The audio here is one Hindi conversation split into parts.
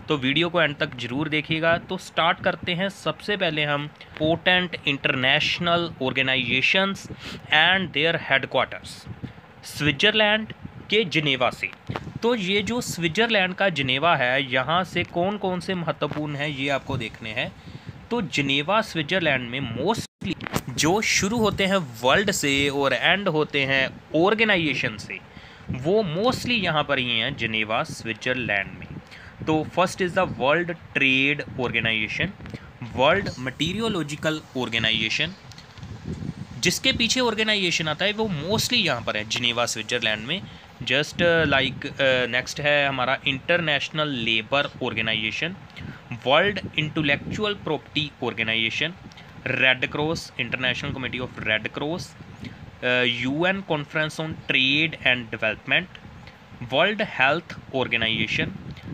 तो वीडियो को एंड तक जरूर देखिएगा। तो स्टार्ट करते हैं। सबसे पहले हम important international organisations and their headquarters, Switzerland के जिनेवा से। तो ये जो स्विट्ज़रलैंड का जिनेवा है, यहाँ से कौन कौन से महत्वपूर्ण हैं ये आपको देखने हैं। तो जिनेवा स्विट्ज़रलैंड में मोस्टली जो शुरू होते हैं वर्ल्ड से और एंड होते हैं ऑर्गेनाइजेशन से, वो मोस्टली यहाँ पर ही हैं जिनेवा स्विट्ज़रलैंड में। तो first is the world trade organization, world meteorological organization. जिसके पीछे ऑर्गेनाइजेशन आता है वो मोस्टली यहाँ पर है जिनेवा स्विट्ज़रलैंड में। जस्ट लाइक नेक्स्ट है हमारा international labour organization, world intellectual property organization, red cross, international committee of red cross, UN conference on trade and development, world health organization,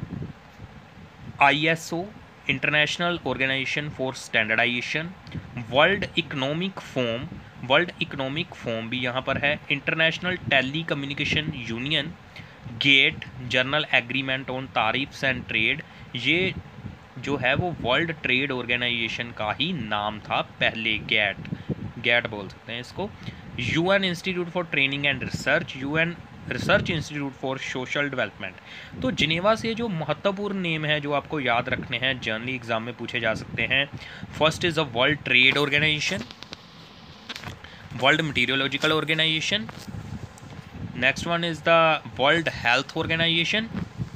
ISO, international organization for standardization, world economic forum, world economic forum भी यहाँ पर है, international telecommunication union, GATT, general agreement on tariffs and trade. ये जो है वो वर्ल्ड ट्रेड ऑर्गेनाइजेशन का ही नाम था पहले, गेट बोल सकते हैं इसको। UN institute for training and research, UN research institute for social development. तो जिनेवा से जो महत्वपूर्ण नेम है जो आपको याद रखने हैं, जनरली एग्जाम में पूछे जा सकते हैं। First is the world trade organization, world meteorological organization, next one is the world health organization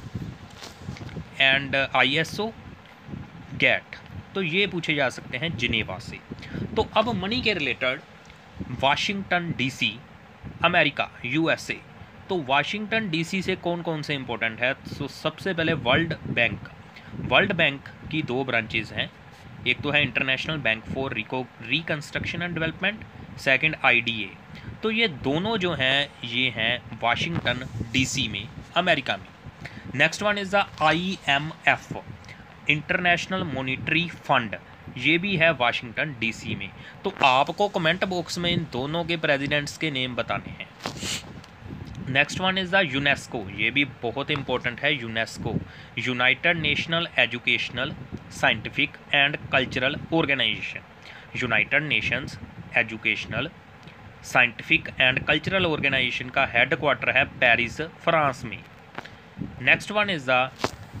and ISO, GATT. तो ये पूछे जा सकते हैं जिनेवा से। तो अब मनी के related Washington DC, America, USA। तो वाशिंगटन DC से कौन कौन से इंपॉर्टेंट है। तो सबसे पहले वर्ल्ड बैंक। वर्ल्ड बैंक की दो ब्रांचेज हैं, एक तो है international bank for reconstruction and development, second IDA। तो ये दोनों जो हैं ये हैं वाशिंगटन DC में, अमेरिका में। Next one is the IMF, international monetary fund, ये भी है वाशिंगटन DC में। तो आपको कमेंट बॉक्स में इन दोनों के प्रेसिडेंट्स के नेम बताने हैं। Next one is the UNESCO, ये भी बहुत इंपॉर्टेंट है। UNESCO, united national educational, scientific and cultural organization. United nations educational, scientific and cultural organization का हेडक्वार्टर है पेरिस, फ्रांस में। Next one is the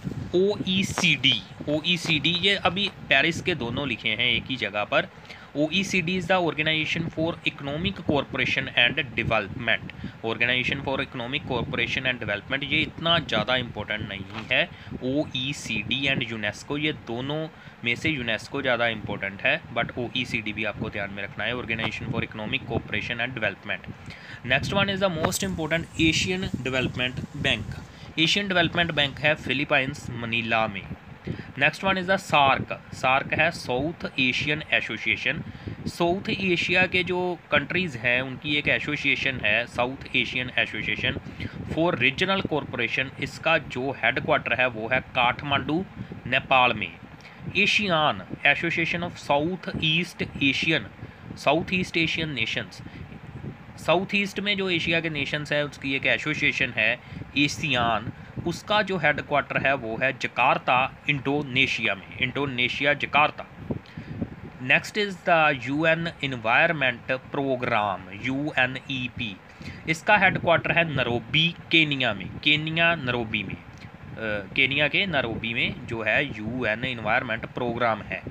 OECD, ये अभी पेरिस के दोनों लिखे हैं एक ही जगह पर। OECD is the organisation for economic cooperation and development, organisation for economic cooperation and development. ये इतना ज़्यादा इंपॉर्टेंट नहीं है। OECD एंड यूनेस्को, ये दोनों में से यूनेस्को ज़्यादा इंपॉर्टेंट है, बट OECD भी आपको ध्यान में रखना है, organisation for economic cooperation and development. Next one is the most important Asian development bank. Asian development bank है फिलीपाइंस, मनीला में। Next one is the SAARC है South Asian association. South Asia के जो कंट्रीज़ हैं उनकी एक एसोसिएशन है, South Asian association for regional corporation. इसका जो हेडक्वार्टर है वो है काठमांडू, नेपाल में। ASEAN, association of South East Asian nations, South East में जो एशिया के नेशंस है उसकी एक एसोसिएशन है एशियान। उसका जो हेडक्वार्टर है वो है जकार्ता, इंडोनेशिया में, Indonesia, Jakarta. Next is the UN environment programme, UNEP। इसका हेडक्वार्टर है नैरोबी, केनिया में, केनिया के नैरोबी में जो है UN इन्वायरमेंट प्रोग्राम है।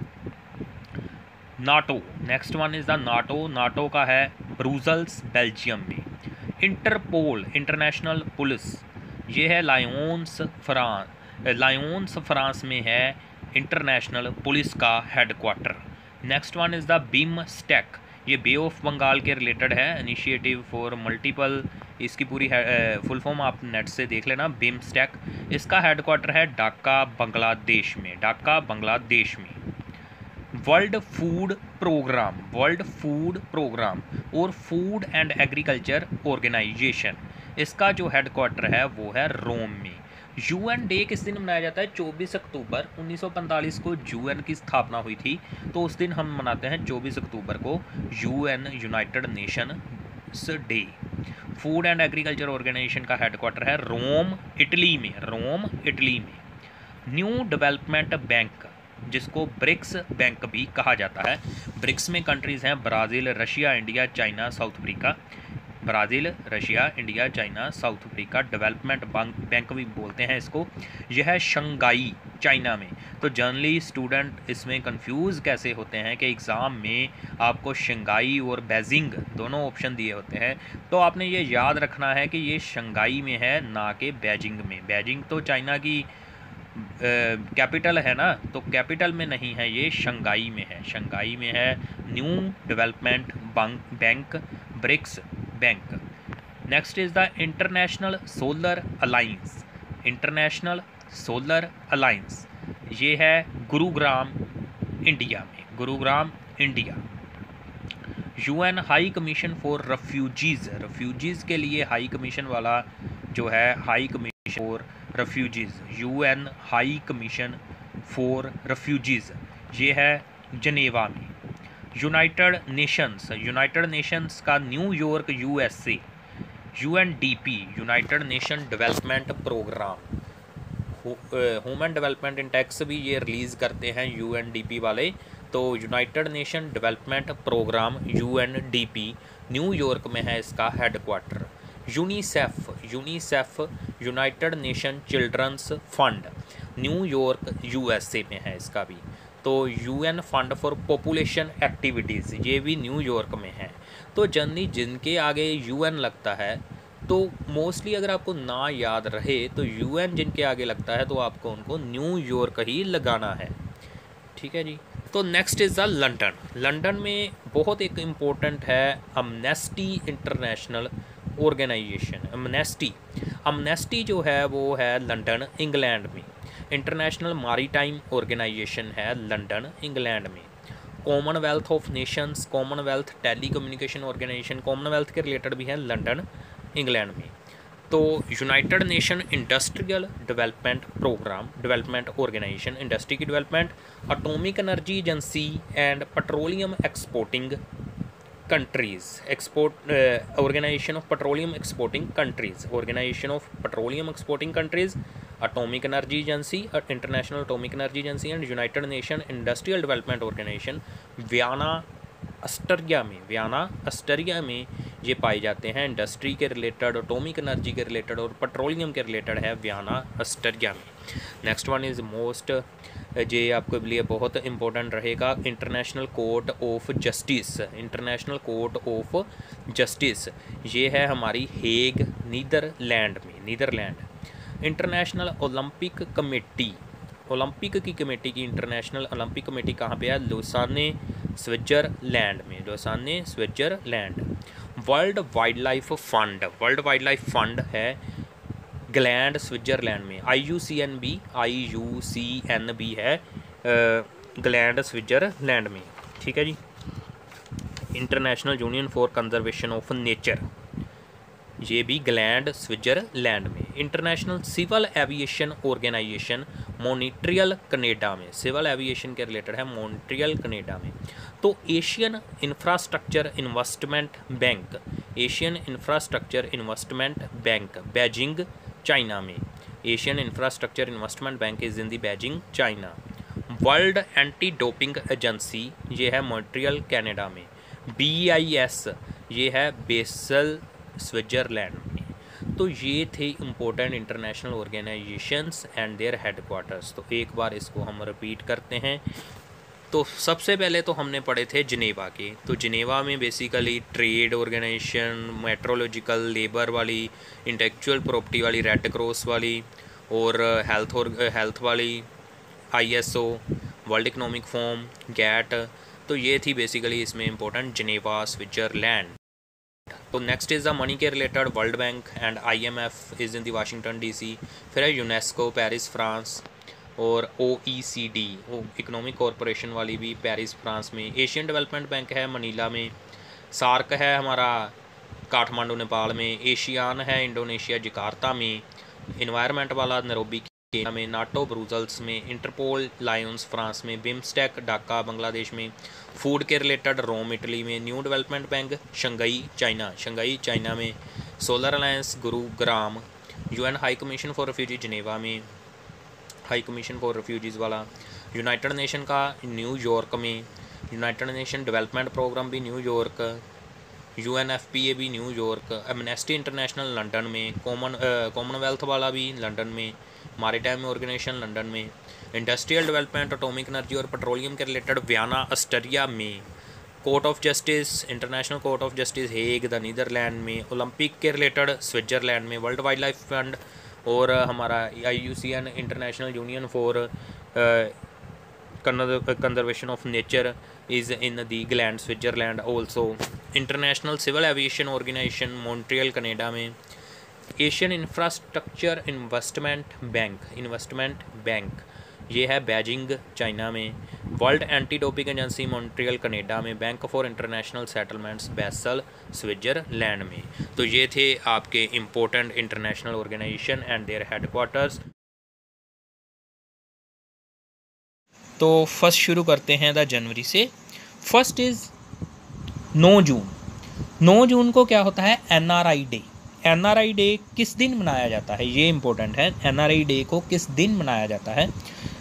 NATO, next one is the NATO का है ब्रुसेल्स, बेल्जियम में। इंटरपोल, इंटरनेशनल पुलिस, ये है लायोन्स, फ्रांस में है इंटरनेशनल पुलिस का headquarter. Next one is the BIMSTEC, ये बे ऑफ बंगाल के रिलेटेड है, इनिशिएटिव फॉर मल्टीपल, इसकी पूरी फुल फॉर्म आप नेट से देख लेना, बिमस्टेक। इसका हेडक्वार्टर है ढाका, बांग्लादेश में। वर्ल्ड फूड प्रोग्राम और फूड एंड एग्रीकल्चर ऑर्गेनाइजेशन, इसका जो हेडक्वार्टर है वो है रोम में। UN डे किस दिन मनाया जाता है? 24 अक्टूबर 1945 को UN की स्थापना हुई थी, तो उस दिन हम मनाते हैं 24 अक्टूबर को UN, United Nations day. Food and agriculture organisation का हेडक्वार्टर है रोम, इटली में। न्यू डेवलपमेंट बैंक, जिसको ब्रिक्स बैंक भी कहा जाता है। ब्रिक्स में कंट्रीज़ हैं Brazil, Russia, India, China, South Africa. Brazil, Russia, India, China, South Africa. Development bank भी बोलते हैं इसको। यह है शंघाई, चाइना में। तो जनरली स्टूडेंट इसमें कंफ्यूज कैसे होते हैं कि एग्ज़ाम में आपको शंघाई और बेजिंग दोनों ऑप्शन दिए होते हैं, तो आपने ये याद रखना है कि ये शंघाई में है, ना कि बेजिंग में। बेजिंग तो चाइना की कैपिटल है ना, तो कैपिटल में नहीं है, ये शंघाई में है। शंघाई में है new development bank, BRICS bank. Next is the international solar alliance. International solar alliance ये है गुरुग्राम, इंडिया में। Gurugram, India. UN high commission for refugees, refugees के लिए हाई कमीशन वाला जो है, high commission for refugees, UN high commission for refugees, ये है जनेवा में। यूनाइटेड नेशंस, यूनाइटेड नेशंस का New York, USA. UNDP, United Nation development programme. Human development index भी ये रिलीज़ करते हैं यूएनडीपी वाले। तो United Nation development programme, UNDP, New York में है इसका headquarter. UNICEF, UNICEF United Nation childrens fund, New York, USA में है इसका भी। तो UN fund for population activities, ये भी न्यूयॉर्क में है। तो जनरली जिनके आगे यूएन लगता है, तो मोस्टली अगर आपको ना याद रहे तो यूएन जिनके आगे लगता है तो आपको उनको न्यूयॉर्क ही लगाना है। ठीक है जी। तो next is the London. London में बहुत एक इम्पोर्टेंट है Amnesty International organisation. Amnesty, Amnesty जो है वो है लंदन, इंग्लैंड में। इंटरनेशनल मैरीटाइम ऑर्गेनाइजेशन है लंदन, इंग्लैंड में। Commonwealth of Nations, Commonwealth telecommunication organisation, Commonwealth के रिलेटेड भी है लंदन, इंग्लैंड में। तो United Nation industrial development programme, development organisation, industry की development. Atomic energy agency and petroleum exporting countries, export organisation of petroleum exporting countries, organisation of petroleum exporting countries, atomic energy agency, international atomic energy agency and United Nation industrial development organisation, Vienna, Austria में। वियना, ऑस्ट्रिया में ये पाए जाते हैं। इंडस्ट्री के रिलेटेड, एटॉमिक एनर्जी के रिलेटेड और पेट्रोलियम के रिलेटेड है वियना, ऑस्ट्रिया में। नेक्स्ट वन इज़ मोस्ट, ये आपके लिए बहुत इंपॉर्टेंट रहेगा, International court of justice. International court of Justice ये है हमारी हेग, नीदरलैंड में, Netherlands. International Olympic Committee, Olympic की कमेटी की इंटरनेशनल ओलंपिक कमेटी कहाँ पे है? लुसाने, स्विट्ज़रलैंड में, Lausanne, Switzerland. World wildlife fund, world wildlife fund है ग्लैंड, स्विट्ज़रलैंड में। IUCNB, IUCNB है ग्लैंड, स्विट्ज़रलैंड में। ठीक है जी। International union for conservation of nature, ये भी ग्लैंड, स्विट्ज़रलैंड में। International civil aviation organisation, Montreal, Canada में। सिविल एविएशन के रिलेटेड है, मॉन्ट्रियल, कनाडा में। तो Asian infrastructure investment bank, Asian infrastructure investment bank, Beijing, China में। Asian infrastructure investment bank is in the Beijing, China. World anti doping agency, ये है मॉन्ट्रियल, कनाडा में। BIS ये है बेसल, स्विट्ज़रलैंड में। तो ये थे important international organisations and their headquarters. तो एक बार इसको हम रिपीट करते हैं। तो सबसे पहले तो हमने पढ़े थे जिनेवा के। तो जिनेवा में basically trade organisation, metrological, labour वाली, इंटेलेक्चुअल प्रॉपर्टी वाली, रेड क्रॉस वाली, और हेल्थ वाली, ISO, world economic forum, GATT. तो ये थी बेसिकली इसमें इंपॉर्टेंट जिनेवा, स्विट्ज़रलैंड। तो नेक्स्ट इज़ द मनी के related, world bank and IMF is in the Washington DC। फिर है यूनेस्को, पेरिस, फ्रांस, और OECD, इकोनॉमिक कॉरपोरेशन वाली भी पेरिस, फ्रांस में। एशियन डेवलपमेंट बैंक है मनीला में। सार्क है हमारा काठमांडू, नेपाल में। एशियान है इंडोनेशिया, जकार्ता में। इन्वायरमेंट वाला नैरोबी केन्या में। नाटो, ब्रुसेल्स में। इंटरपोल, लायंस, फ्रांस में। बिम्स्टेक, ढाका, बांग्लादेश में। फूड के रिलेटेड रोम, इटली में। New development bank Shanghai, China, Shanghai, China में। Solar alliance Gurugram. UN high commission for refugee, Geneva में। हाई कमीशन फॉर रेफ्यूजीज़ वाला, यूनाइटेड नेशन का न्यूयॉर्क में, यूनाइटेड नेशन डेवलपमेंट प्रोग्राम भी न्यूयॉर्क, UNFPA भी न्यूयॉर्क, एमनेस्टी इंटरनेशनल लंदन में, कॉमनवेल्थ वाला भी लंदन में, मैरीटाइम ऑर्गेनाइजेशन लंदन में, इंडस्ट्रियल डेवलपमेंट एटॉमिक एनर्जी और पेट्रोलियम के रिलेटेड वियना ऑस्ट्रिया में, court of justice international court of justice Hague the Netherland में, ओलंपिक के रिलेटेड स्विट्ज़रलैंड में, वर्ल्ड वाइल्ड लाइफ फंड और हमारा IUCN international union for conservation of nature is in the Gland Switzerland also, international civil aviation organisation Montreal Canada में, एशियन इंफ्रास्ट्रक्चर इन्वेस्टमेंट बैंक ये है बीजिंग चाइना में, world anti doping agency Montreal Canada में, bank for international settlements Basel Switzerland में। तो ये थे आपके important international organisation and their headquarters. तो फर्स्ट शुरू करते हैं द जनवरी से। फर्स्ट इज़ 9 जून। 9 जून को क्या होता है? NRI day. NRI डे किस दिन मनाया जाता है, ये इम्पोर्टेंट है। NRI डे को किस दिन मनाया जाता है?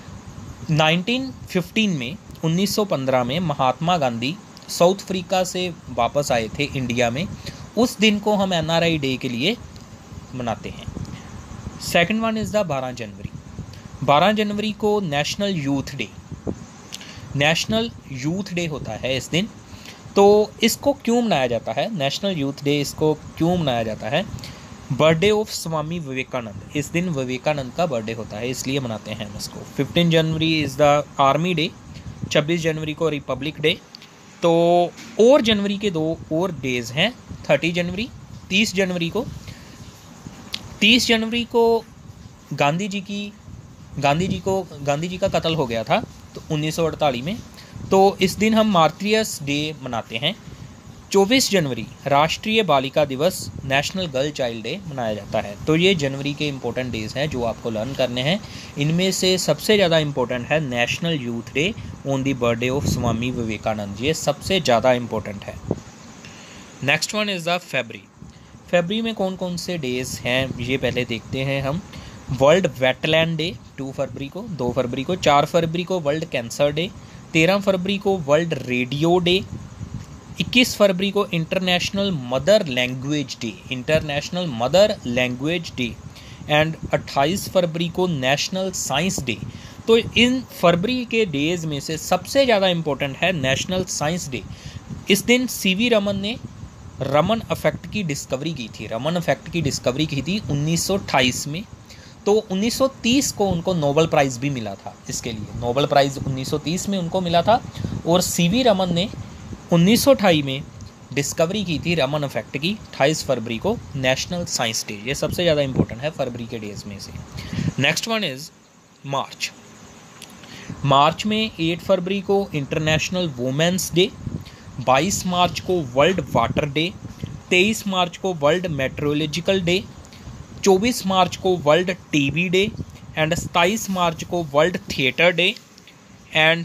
1915 में 1915 में महात्मा गांधी साउथ अफ्रीका से वापस आए थे इंडिया में, उस दिन को हम NRI डे के लिए मनाते हैं। Second one is the 12 January. 12 जनवरी को national youth day, national youth day होता है इस दिन। तो इसको क्यों मनाया जाता है नेशनल यूथ डे? इसको क्यों मनाया जाता है? बर्थडे ऑफ स्वामी विवेकानंद, इस दिन विवेकानंद का बर्थडे होता है, इसलिए मनाते हैं हम इसको। 15 January is the army day, 26 जनवरी को रिपब्लिक डे। तो और जनवरी के 2 और डेज़ हैं, 30 जनवरी, 30 जनवरी को। 30 जनवरी को गांधी जी का कत्ल हो गया था तो 1948 में, तो इस दिन हम मार्टियर्स डे मनाते हैं। 24 जनवरी राष्ट्रीय बालिका दिवस, नेशनल गर्ल चाइल्ड डे मनाया जाता है। तो ये जनवरी के इम्पोर्टेंट डेज़ हैं जो आपको लर्न करने हैं। इनमें से सबसे ज़्यादा इम्पोर्टेंट है national youth day on the birthday of Swami Vivekananda, ये सबसे ज़्यादा इम्पोर्टेंट है। Next one is the February. फरवरी में कौन कौन से डेज़ हैं ये पहले देखते हैं हम। वर्ल्ड वेटलैंड डे 2 फरवरी को, 2 फरवरी को, 4 फरवरी को वर्ल्ड कैंसर डे, 13 फरवरी को वर्ल्ड रेडियो डे, 21 फरवरी को international mother language day, international mother language day, and 28 फरवरी को नेशनल साइंस डे। तो इन फरवरी के डेज़ में से सबसे ज़्यादा इम्पोर्टेंट है नेशनल साइंस डे। इस दिन CV रमन ने रमन इफेक्ट की डिस्कवरी की थी, रमन इफेक्ट की डिस्कवरी की थी 1928 में। तो 1930 को उनको नोबेल प्राइज़ भी मिला था इसके लिए, नोबेल प्राइज़ 1930 में उनको मिला था। और CV रमन ने 1928 में डिस्कवरी की थी रमन इफेक्ट की, 28 फरवरी को नेशनल साइंस डे। ये सबसे ज़्यादा इंपॉर्टेंट है फरवरी के डेज़ में से। Next one is March. March में 8 फरवरी को इंटरनेशनल वुमेंस डे, 22 मार्च को वर्ल्ड वाटर डे, 23 मार्च को वर्ल्ड मेट्रोलॉजिकल डे, 24 मार्च को world TV day, and 27 March को वर्ल्ड थिएटर डे। एंड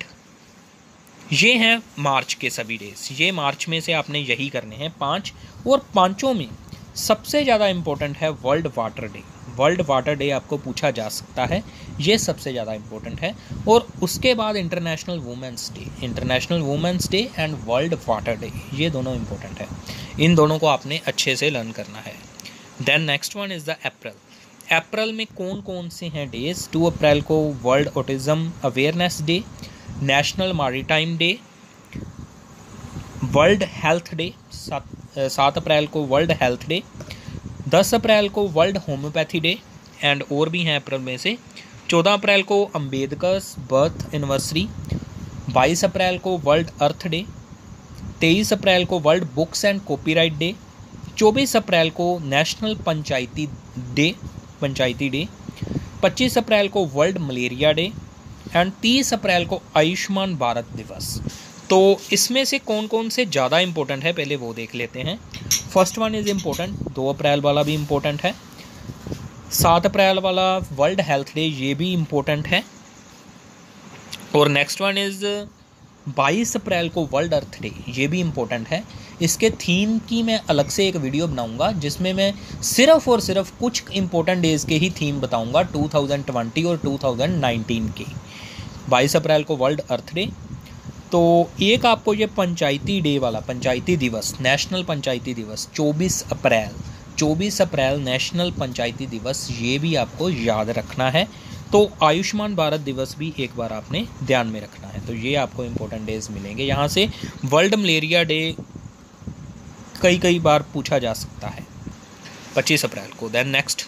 ये हैं मार्च के सभी डेज। ये मार्च में से आपने यही करने हैं 5, और पांचों में सबसे ज़्यादा इम्पोर्टेंट है world water day. World water day आपको पूछा जा सकता है, ये सबसे ज़्यादा इम्पोर्टेंट है। और उसके बाद international women's day, international women's day and world water day, ये दोनों इम्पोर्टेंट है। इन दोनों को आपने अच्छे से लर्न करना है। Then next one is the April. April में कौन कौन से हैं डेज? 2 अप्रैल को world autism awareness day, national maritime day, world health day, 7 April को वर्ल्ड हेल्थ डे, 10 अप्रैल को वर्ल्ड होम्योपैथी डे, एंड और भी हैं अप्रैल में से। 14 अप्रैल को अम्बेडकर्स बर्थ एनिवर्सरी, 22 अप्रैल को वर्ल्ड अर्थ डे, 23 अप्रैल को world books and copyright day, 24 April को नेशनल पंचायती डे, 25 अप्रैल को world malaria day, and 30 April को आयुष्मान भारत दिवस। तो इसमें से कौन कौन से ज़्यादा इम्पोर्टेंट है पहले वो देख लेते हैं। First one is important, 2 April वाला भी इम्पोर्टेंट है, 7 अप्रैल वाला वर्ल्ड हेल्थ डे ये भी इम्पोर्टेंट है, और नेक्स्ट वन इज़ 22 अप्रैल को वर्ल्ड अर्थ डे, ये भी इम्पोर्टेंट है। इसके थीम की मैं अलग से एक वीडियो बनाऊंगा जिसमें मैं सिर्फ और सिर्फ कुछ इम्पोर्टेंट डेज़ के ही थीम बताऊंगा 2020 और 2019 के। 22 अप्रैल को वर्ल्ड अर्थ डे। तो एक आपको ये पंचायती डे वाला, पंचायती दिवस, नेशनल पंचायती दिवस 24 अप्रैल नेशनल पंचायती दिवस, ये भी आपको याद रखना है। तो आयुष्मान भारत दिवस भी एक बार आपने ध्यान में रखना है। तो ये आपको इम्पोर्टेंट डेज मिलेंगे यहाँ से। वर्ल्ड मलेरिया डे कई बार पूछा जा सकता है 25 अप्रैल को। देन नेक्स्ट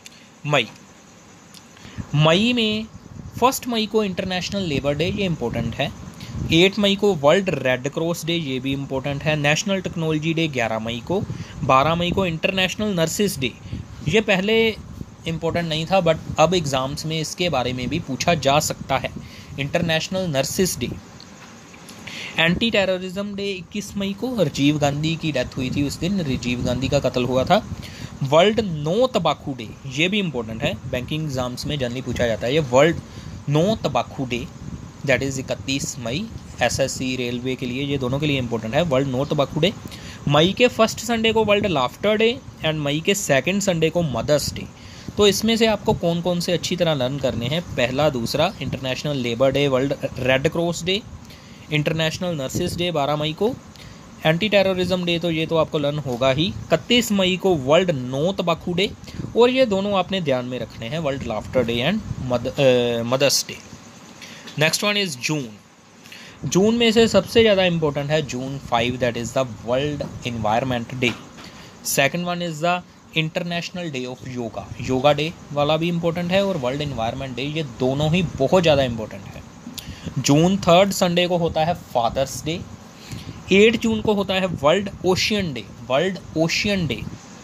मई में 1 मई को इंटरनेशनल लेबर डे, ये इम्पोर्टेंट है। 8 मई को वर्ल्ड रेड क्रॉस डे, ये भी इम्पोर्टेंट है। नेशनल टेक्नोलॉजी डे 11 मई को। 12 मई को इंटरनेशनल नर्सिस डे, ये पहले इम्पोर्टेंट नहीं था बट अब एग्ज़ाम्स में इसके बारे में भी पूछा जा सकता है। International nurses day. Anti terrorism day 21 मई को, राजीव गांधी की डेथ हुई थी उस दिन, राजीव गांधी का कत्ल हुआ था। वर्ल्ड नो तंबाकू डे, ये भी इम्पोर्टेंट है, बैंकिंग एग्जाम्स में जनरली पूछा जाता है ये। वर्ल्ड नो तंबाकू day that is 31 May, SSC railway के लिए, ये दोनों के लिए इम्पोर्टेंट है वर्ल्ड नो तंबाकू डे। मई के 1 संडे को वर्ल्ड लाफ्टर डे एंड मई के 2 संडे को मदर्स डे। तो इसमें से आपको कौन कौन से अच्छी तरह लर्न करने हैं? पहला, दूसरा, international labour day, world red cross day, international nurses day 12 मई को, एंटी टेररिज्म डे तो ये तो आपको लर्न होगा ही। 31 मई को वर्ल्ड नो तंबाकू डे, और ये दोनों आपने ध्यान में रखने हैं, world laughter day and mother's day. Next one is June में से सबसे ज़्यादा इंपॉर्टेंट है June 5, that is the world environment day. Second one is the international day of yoga day वाला भी इम्पोर्टेंट है, और वर्ल्ड इन्वायरमेंट डे, ये दोनों ही बहुत ज़्यादा इंपॉर्टेंट है। जून 3 संडे को होता है फादर्स डे। 8 जून को होता है वर्ल्ड ओशियन डे।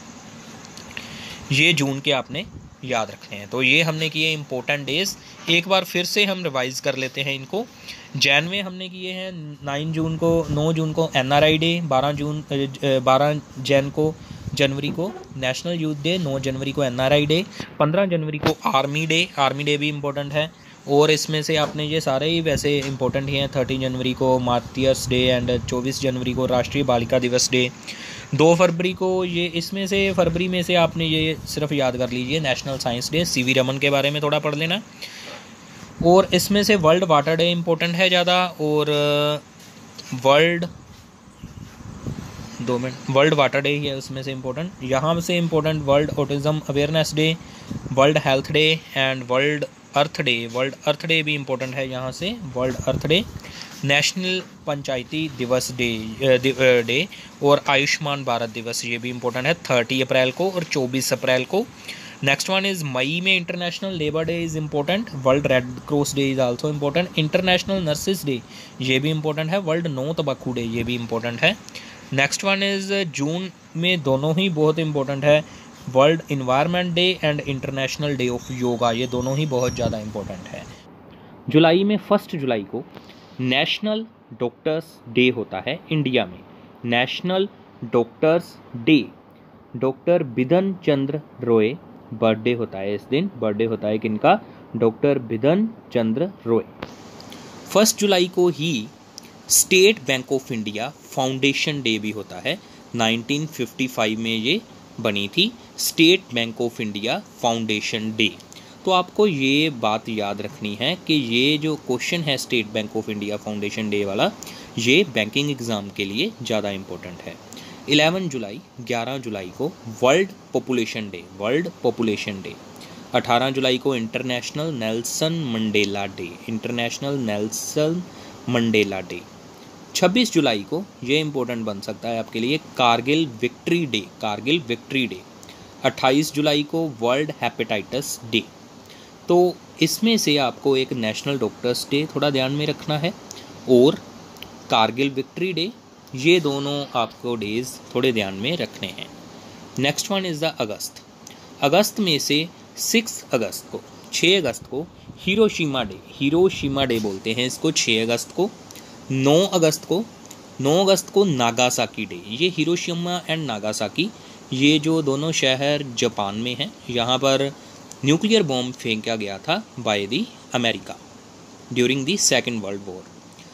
ये जून के आपने याद रखने हैं। तो ये हमने किए इंपॉर्टेंट डेज, एक बार फिर से हम रिवाइज कर लेते हैं इनको। जैन में हमने किए हैं 9 जून को NRI डे, 12 जनवरी को नेशनल यूथ डे, 9 जनवरी को NRI डे, 15 जनवरी को आर्मी डे भी इम्पोर्टेंट है। और इसमें से आपने ये सारे ही वैसे इंपॉर्टेंट ही हैं। 30 जनवरी को मार्टियर्स डे एंड 24 जनवरी को राष्ट्रीय बालिका दिवस डे। 2 फरवरी को ये, इसमें से फरवरी में से आपने ये सिर्फ याद कर लीजिए, national science day, CV Raman के बारे में थोड़ा पढ़ लेना। और इसमें से वर्ल्ड वाटर डे इम्पोर्टेंट है ज़्यादा, और वर्ल्ड वाटर डे ही है उसमें से इम्पोर्टेंट। यहाँ से important world autism awareness day, world health day and world earth day भी इम्पोर्टेंट है यहाँ से, world earth day, national panchayati दिवस डे और आयुष्मान भारत दिवस, ये भी इम्पोर्टेंट है 30 अप्रैल को और 24 अप्रैल को। नेक्स्ट वन इज़ मई में international labour day is important, world red cross day is also important, international nurses day ये भी इम्पोर्टेंट है, वर्ल्ड नो तंबाकू डे ये भी इम्पोर्टेंट है। नेक्स्ट वन इज़ जून में दोनों ही बहुत इम्पोर्टेंट है, world environment day and international day of yoga, ये दोनों ही बहुत ज़्यादा इम्पोर्टेंट है। जुलाई में 1 जुलाई को नेशनल डॉक्टर्स डे होता है इंडिया में, national doctors day, doctor Bidhan Chandra Roy birthday होता है इस दिन, बर्थडे होता है किनका? डॉक्टर बिधन चंद्र रॉय। 1 जुलाई को ही state bank of India foundation day भी होता है, 1955 में ये बनी थी state bank of India foundation day. तो आपको ये बात याद रखनी है कि ये जो क्वेश्चन है state bank of India foundation day वाला, ये बैंकिंग एग्ज़ाम के लिए ज़्यादा इम्पोर्टेंट है। 11 जुलाई को वर्ल्ड पॉपुलेशन डे, 18 जुलाई को इंटरनेशनल नेल्सन मंडेला डे, 26 जुलाई को ये इम्पोर्टेंट बन सकता है आपके लिए कारगिल विक्ट्री डे, 28 जुलाई को वर्ल्ड हेपेटाइटिस डे। तो इसमें से आपको एक नेशनल डॉक्टर्स डे थोड़ा ध्यान में रखना है और कारगिल विक्ट्री डे, ये दोनों आपको डेज थोड़े ध्यान में रखने हैं। नेक्स्ट वन इज़ द अगस्त में से 6 अगस्त को हिरोशिमा डे बोलते हैं इसको, 6 अगस्त को। 9 अगस्त को नागासाकी डे, ये हिरोशिमा एंड नागासाकी, ये जो दोनों शहर जापान में हैं, यहाँ पर न्यूक्लियर बॉम्ब फेंका गया था by the America during the second world war.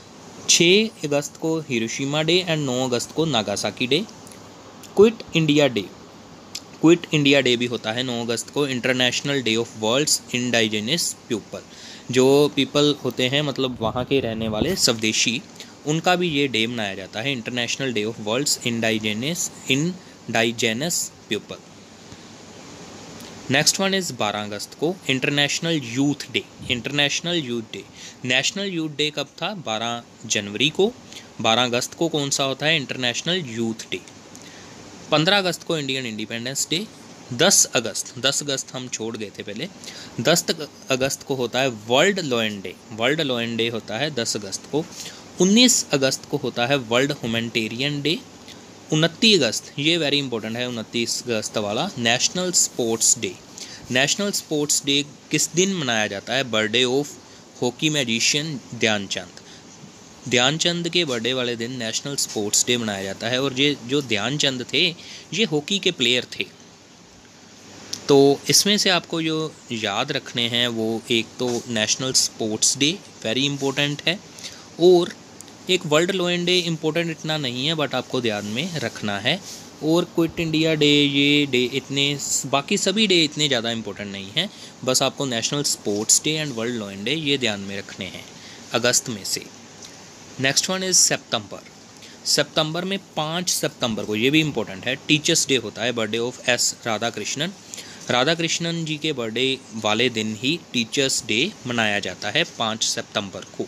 6 अगस्त को हिरोशिमा डे एंड 9 अगस्त को Nagasaki day. Quit India day, quit India day भी होता है 9 अगस्त को। International day of world's indigenous people, जो पीपल होते हैं मतलब वहाँ के रहने वाले स्वदेशी, उनका भी ये डे मनाया जाता है, international day of world's indigenous people. Next one is 12 अगस्त को international youth day. International youth day, national youth day कब था? 12 जनवरी को। 12 अगस्त को कौन सा होता है? International youth day. 15 अगस्त को इंडियन इंडिपेंडेंस डे। 10 अगस्त हम छोड़ गए थे पहले। 10 अगस्त को होता है world lion day. World lion day होता है 10 अगस्त को। 19 अगस्त को होता है वर्ल्ड ह्यूमैनिटेरियन डे। 29 अगस्त, ये वेरी इंपॉर्टेंट है, 29 अगस्त वाला national sports day. National sports day किस दिन मनाया जाता है? Birthday of hockey magician Dhyanchand. Dhyanchand के बर्थडे वाले दिन नेशनल स्पोर्ट्स डे मनाया जाता है। और ये जो ध्यानचंद थे ये हॉकी के प्लेयर थे। तो इसमें से आपको जो याद रखने हैं वो एक तो national sports day very important है, और एक वर्ल्ड लॉयन डे इम्पोर्टेंट इतना नहीं है बट आपको ध्यान में रखना है। और क्विट इंडिया डे, ये डे इतने, बाकी सभी डे इतने ज़्यादा इम्पोर्टेंट नहीं हैं, बस आपको national sports day and world lion day ये ध्यान में रखने हैं अगस्त में से। नेक्स्ट वन इज़ सितंबर। सितंबर में 5 सितंबर को, ये भी इम्पोर्टेंट है, टीचर्स डे होता है, birthday of S Radhakrishnan. Radhakrishnan ji के बर्थडे वाले दिन ही टीचर्स डे मनाया जाता है 5 सितंबर को।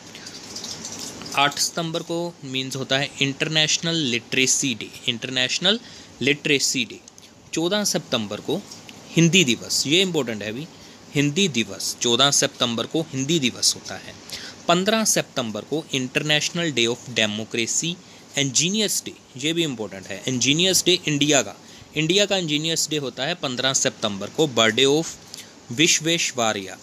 8 सितंबर को मीन्स होता है international literacy day. International literacy day. 14 सितंबर को हिंदी दिवस, ये इंपॉर्टेंट है अभी, हिंदी दिवस 14 सितंबर को हिंदी दिवस होता है। 15 सितंबर को international day of democracy. Engineers day, ये भी इम्पोर्टेंट है, इंजीनियर्स डे इंडिया का इंजीनियर्स डे होता है 15 सितंबर को। बर्थडे ऑफ विश्वेश्वरैया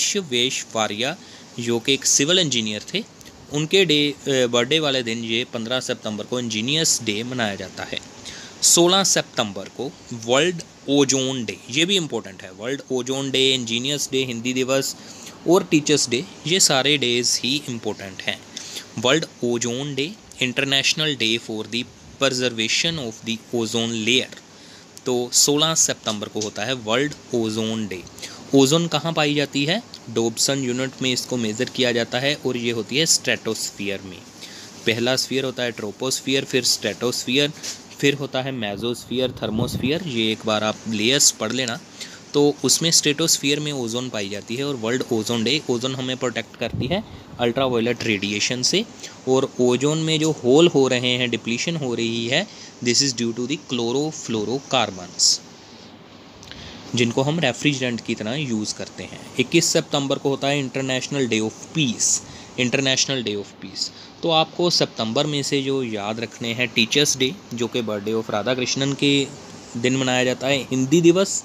जो कि एक सिविल इंजीनियर थे, उनके बर्थडे वाले दिन ये 15 सितंबर को इंजीनियर्स डे मनाया जाता है। 16 सितंबर को वर्ल्ड ओजोन डे, ये भी इम्पोर्टेंट है, world ozone day, engineers day, Hindi Diwas और टीचर्स डे, ये सारे डेज ही इम्पोर्टेंट हैं। World ozone day, international day for the preservation of the ozone layer, तो 16 सितंबर को होता है वर्ल्ड ओजोन डे। ओजोन कहाँ पाई जाती है? डॉब्सन यूनिट में इसको मेज़र किया जाता है, और ये होती है स्ट्रेटोस्फीयर में। पहला स्फीयर होता है ट्रोपोस्फीयर, फिर स्ट्रेटोस्फीयर, फिर होता है मेसोस्फीयर, थर्मोस्फीयर। ये एक बार आप लेयर्स पढ़ लेना। तो उसमें स्ट्रेटोस्फीयर में ओजोन पाई जाती है। और वर्ल्ड ओजोन डे, ओजोन हमें प्रोटेक्ट करती है अल्ट्रावायलेट रेडिएशन से, और ओजोन में जो होल हो रहे हैं, डिप्लीशन हो रही है, this is due to the chlorofluorocarbons, जिनको हम रेफ्रिजरेंट की तरह यूज़ करते हैं। 21 सितंबर को होता है international day of peace. International day of peace, तो आपको सितंबर में से जो याद रखने हैं, टीचर्स डे जो कि बर्थडे ऑफ राधाकृष्णन के दिन मनाया जाता है, हिंदी दिवस,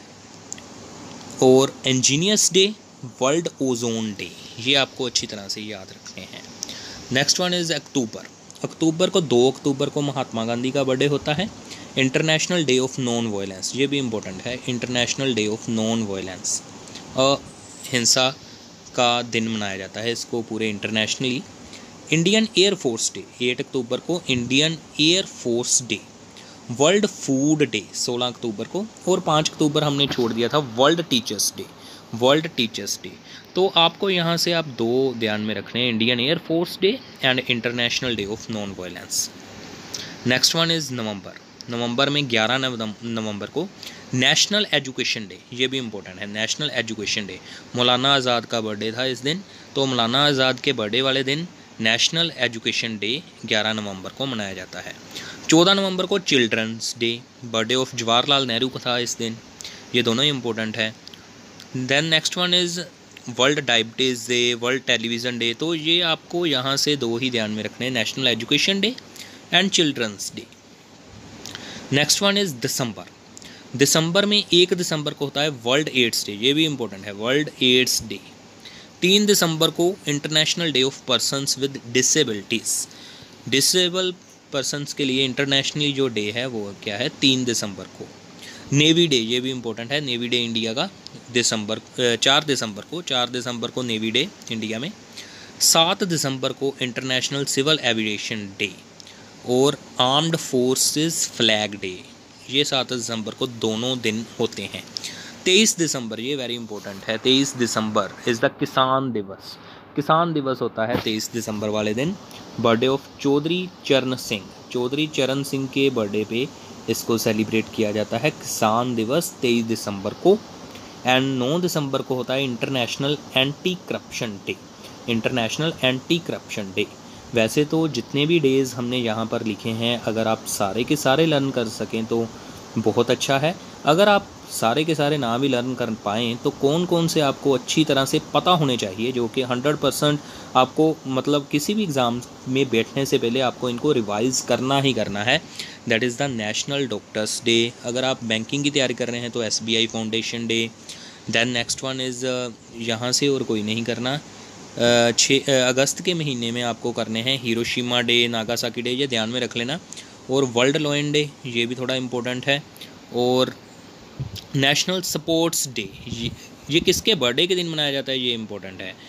और engineers day, world ozone day, ये आपको अच्छी तरह से याद रखने हैं। नेक्स्ट वन इज़ अक्टूबर को 2 अक्टूबर को महात्मा गांधी का बर्थडे होता है। International day of non violence, ये भी इम्पोर्टेंट है, international day of non violence, अहिंसा का दिन मनाया जाता है इसको पूरे internationally. Indian air force day, 8 अक्टूबर को Indian air force day. World food day 16 अक्टूबर को, और 5 अक्टूबर हमने छोड़ दिया था world teachers day. World teachers day, तो आपको यहाँ से आप 2 ध्यान में रखने हैं, Indian air force day and international day of non violence. Next one is नवंबर में 11 नवंबर को नेशनल एजुकेशन डे, ये भी इम्पोर्टेंट है, नेशनल एजुकेशन डे। मौलाना आज़ाद का बर्थडे था इस दिन, तो मौलाना आज़ाद के बर्थडे वाले दिन नेशनल एजुकेशन डे 11 नवंबर को मनाया जाता है। 14 नवंबर को children's day, birthday of Jawaharlal Nehru का था इस दिन, ये दोनों ही इम्पोर्टेंट है। Then next one is world diabetes day, world television day, तो ये आपको यहाँ से 2 ही ध्यान में रखने हैं, national education day and children's day. Next one is दिसंबर में 1 दिसंबर को होता है वर्ल्ड एड्स डे, ये भी इम्पोर्टेंट है, वर्ल्ड एड्स डे। 3 दिसंबर को international day of persons with disabilities, disable persons के लिए इंटरनेशनली जो डे है वो क्या है, 3 दिसंबर को। नेवी डे, ये भी इम्पोर्टेंट है, नेवी डे इंडिया का 4 दिसंबर को नेवी डे इंडिया में। 7 दिसंबर को इंटरनेशनल सिविल एविएशन डे और आर्म्ड फोर्सेस फ्लैग डे, ये 7 दिसंबर को दोनों दिन होते हैं। 23 दिसंबर, ये वेरी इंपॉर्टेंट है, 23 दिसंबर इज़ द किसान दिवस। किसान दिवस होता है 23 दिसंबर वाले दिन। बर्थडे ऑफ चौधरी चरण सिंह, चौधरी चरण सिंह के बर्थडे पे इसको सेलिब्रेट किया जाता है किसान दिवस 23 दिसंबर को। एंड 9 दिसंबर को होता है international anti corruption day, international anti corruption day. वैसे तो जितने भी डेज़ हमने यहाँ पर लिखे हैं, अगर आप सारे के सारे लर्न कर सकें तो बहुत अच्छा है। अगर आप सारे के सारे ना भी लर्न कर पाएँ तो कौन कौन से आपको अच्छी तरह से पता होने चाहिए, जो कि 100% आपको मतलब किसी भी एग्ज़ाम में बैठने से पहले आपको इनको रिवाइज़ करना ही करना है। That is the national doctors day. अगर आप बैंकिंग की तैयारी कर रहे हैं तो SBI foundation day. Then next one is यहाँ से और कोई नहीं करना, 6 अगस्त के महीने में आपको करने हैं हिरोशिमा डे, नागासाकी डे, ये ध्यान में रख लेना। और वर्ल्ड लॉयन डे, ये भी थोड़ा इम्पोर्टेंट है। और नेशनल स्पोर्ट्स डे, ये किसके बर्थडे के दिन मनाया जाता है, ये इम्पोर्टेंट है।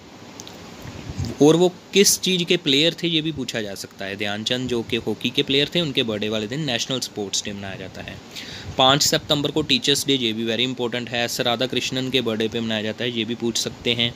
और वो किस चीज़ के प्लेयर थे ये भी पूछा जा सकता है। ध्यानचंद जो कि हॉकी के प्लेयर थे, उनके बर्थडे वाले दिन नेशनल स्पोर्ट्स डे मनाया जाता है। 5 सितंबर को टीचर्स डे, ये भी वेरी इंपॉर्टेंट है। एस राधा कृष्णन के बर्थडे पे मनाया जाता है, ये भी पूछ सकते हैं।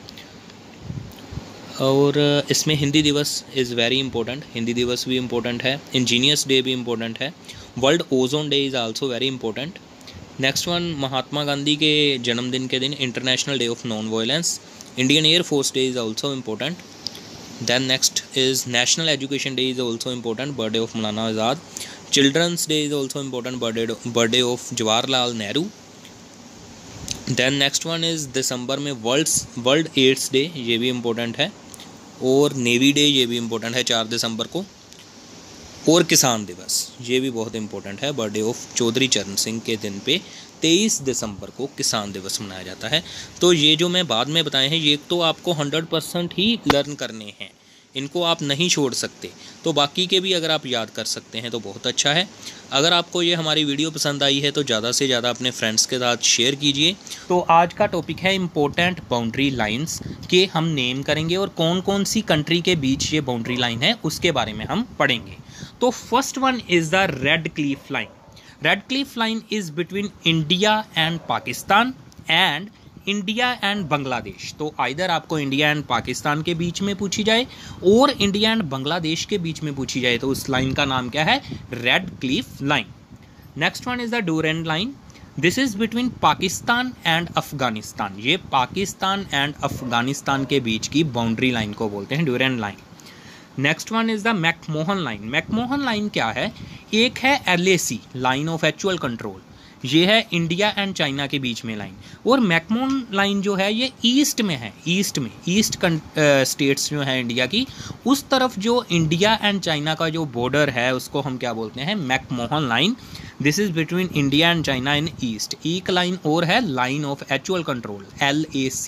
और इसमें हिंदी दिवस इज़ वेरी इंपॉर्टेंट, हिंदी दिवस भी इम्पोर्टेंट है। इंजीनियर्स डे भी इम्पोर्टेंट है। World ozone day is also very important. Next one, Mahatma Gandhi के जन्मदिन के दिन international day of non violence. Indian air force day is also important. Then next is National Education Day is also important, birthday of Maulana Azad. Children's Day is also important, birthday of Jawaharlal Nehru. Then next one is दिसंबर में वर्ल्ड एड्स डे, ये भी इम्पोर्टेंट है। और नेवी डे, ये भी इम्पोर्टेंट है 4 दिसंबर को। और किसान दिवस, ये भी बहुत इम्पोर्टेंट है, बर्थडे ऑफ चौधरी चरण सिंह के दिन पे 23 दिसंबर को किसान दिवस मनाया जाता है। तो ये जो मैं बाद में बताए हैं, ये तो आपको 100% ही लर्न करने हैं, इनको आप नहीं छोड़ सकते। तो बाकी के भी अगर आप याद कर सकते हैं तो बहुत अच्छा है। अगर आपको ये हमारी वीडियो पसंद आई है तो ज़्यादा से ज़्यादा अपने फ्रेंड्स के साथ शेयर कीजिए। तो आज का टॉपिक है इम्पोर्टेंट बाउंड्री लाइंस के हम नेम करेंगे और कौन कौन सी कंट्री के बीच ये बाउंड्री लाइन है उसके बारे में हम पढ़ेंगे। तो first one is the red Cliff line. Red Cliff line is between India and Pakistan and India and Bangladesh. तो आइदर आपको इंडिया एंड पाकिस्तान के बीच में पूछी जाए और इंडिया एंड बांग्लादेश के बीच में पूछी जाए तो उस लाइन का नाम क्या है, red Cliff line. Next one is the Durand line. This is between Pakistan and Afghanistan. ये पाकिस्तान एंड अफगानिस्तान के बीच की बाउंड्री लाइन को बोलते हैं Durand line. Next one is the McMahon line. McMahon line क्या है, एक है LAC line of actual control, ये है इंडिया एंड चाइना के बीच में लाइन। और मैकमोहन लाइन जो है ये ईस्ट में है, ईस्ट स्टेट्स जो है इंडिया की, उस तरफ जो इंडिया एंड चाइना का जो बॉर्डर है उसको हम क्या बोलते हैं, McMahon line. This is between India and China in east. एक लाइन और है line of actual control LAC,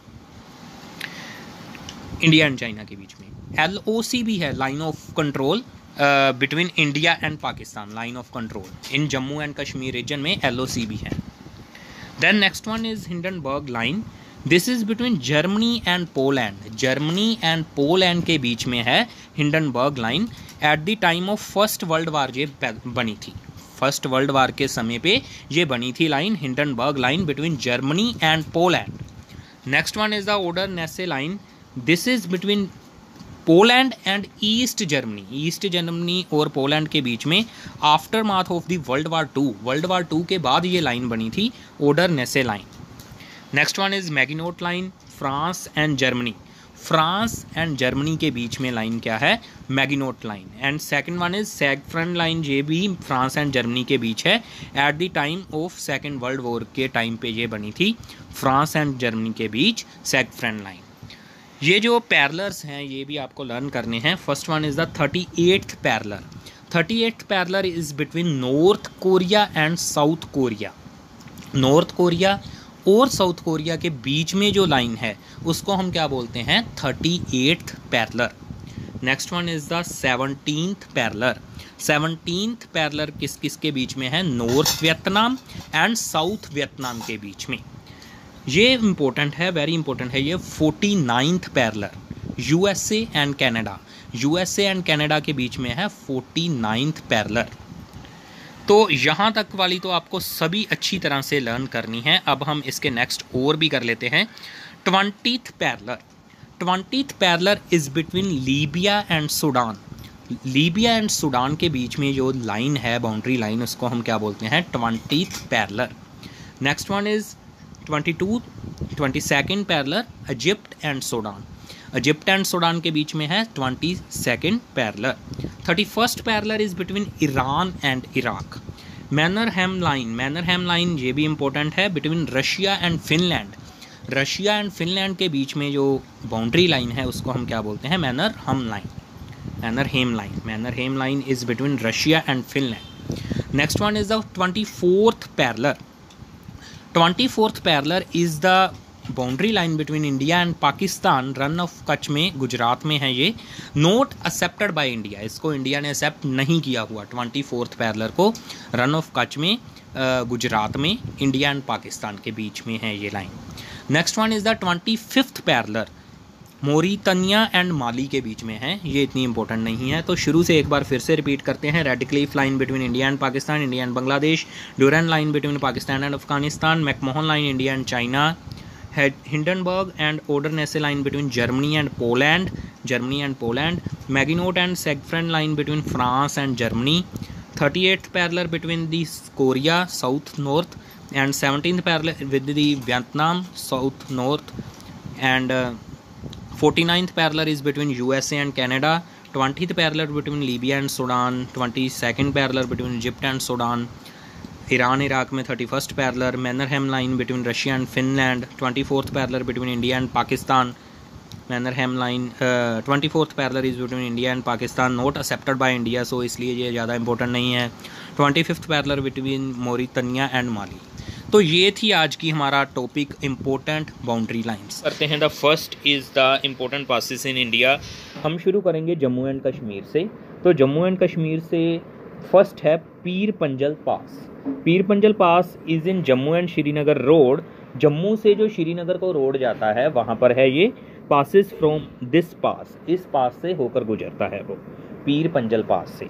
India and China के बीच में। LOC भी है, line of control between India and Pakistan, line of control in Jammu and Kashmir region में LOC भी है। Then next one is Hindenburg line. This is between Germany and Poland. Germany and Poland के बीच में है Hindenburg line. At the time of first world war ये बनी थी, फर्स्ट वर्ल्ड वार के समय पे ये बनी थी line, Hindenburg line between Germany and Poland. Next one is the Oder Neisse line. This is between Poland and east Germany. East Germany और पोलैंड के बीच में aftermath of the world war 2 के बाद ये लाइन बनी थी, Oder Neisse line. Next one is Maginot line. France and Germany, France and Germany के बीच में लाइन क्या है, Maginot line. And second one is सैगफ्रन line, ये भी फ्रांस एंड जर्मनी के बीच है। At the time of second world war के टाइम पे ये बनी थी, फ्रांस एंड जर्मनी के बीच सैगफ्रन लाइन। ये जो पैरलर्स हैं ये भी आपको लर्न करने हैं। First one is the 38th parallel. 38th parallel is between North Korea and South Korea. North Korea और साउथ कोरिया के बीच में जो लाइन है उसको हम क्या बोलते हैं, 38th parallel. Next one is the 17th parallel. 17th parallel किस किस के बीच में है, North Vietnam and South Vietnam के बीच में। ये इम्पोर्टेंट है, वेरी इंपॉर्टेंट है ये 49th parallel. USA and Canada, USA and Canada के बीच में है 49th पैरेलल। तो यहाँ तक वाली तो आपको सभी अच्छी तरह से लर्न करनी है। अब हम इसके नेक्स्ट और भी कर लेते हैं। 20th parallel, 20th parallel is between Libya and Sudan. Libya and Sudan के बीच में जो लाइन है, बाउंड्री लाइन, उसको हम क्या बोलते हैं? 20th parallel. Next one is 22nd parallel, Egypt and Sudan. Egypt and Sudan के बीच में है 22nd parallel. 31st parallel is between Iran and Iraq. Mannerheim line, Mannerheim line ये भी इंपॉर्टेंट है, between Russia and Finland. Russia and Finland के बीच में जो बाउंड्री लाइन है उसको हम क्या बोलते हैं? Mannerheim line, Mannerheim line. Mannerheim line is between Russia and Finland. Next one is the 24th parallel. 24th parallel is the boundary line between India and Pakistan. Run of Kutch में, गुजरात में है ये। नोट एक्सेप्टेड बाय इंडिया, इसको इंडिया ने एक्सेप्ट नहीं किया हुआ 24th पैरेलल को। रन ऑफ कच्छ में, गुजरात में, इंडिया एंड पाकिस्तान के बीच में है ये line. Next one is the 25th parallel, Mauritania and Mali के बीच में है। ये इतनी इंपॉर्टेंट नहीं है, तो शुरू से एक बार फिर से रिपीट करते हैं। Red Cliff line between India and Pakistan, India and Bangladesh. Durand line between Pakistan and Afghanistan. McMahon line India and China. Hindenburg and Oder Neisse line between Germany and Poland, Germany and Poland. Maginot and Siegfried line between France and Germany. 38th parallel between the Korea, south north, and 17th parallel with the Vietnam, south north, and 49th parallel is between USA and Canada. 20th parallel between Libya and Sudan. 22nd parallel between Egypt and Sudan. Iran Iraq में 31st parallel. Mannerheim line between Russia and Finland. 24th parallel between India and Pakistan. Mannerheim line 24th parallel is between India and Pakistan, not accepted by India, so इसलिए ये ज़्यादा इंपॉर्टेंट नहीं है। 25th parallel between Mauritania and Mali. तो ये थी आज की हमारा टॉपिक, इम्पोर्टेंट बाउंड्री लाइंस। करते हैं the first is the important passes in India. हम शुरू करेंगे जम्मू एंड कश्मीर से। तो जम्मू एंड कश्मीर से फर्स्ट है पीर Panjal pass. Pir Panjal pass is in Jammu and Srinagar road. Jammu से जो श्रीनगर को रोड जाता है वहाँ पर है ये। पासिस फ्रॉम दिस पास, इस पास से होकर गुजरता है वो, पीर पंजल पास से।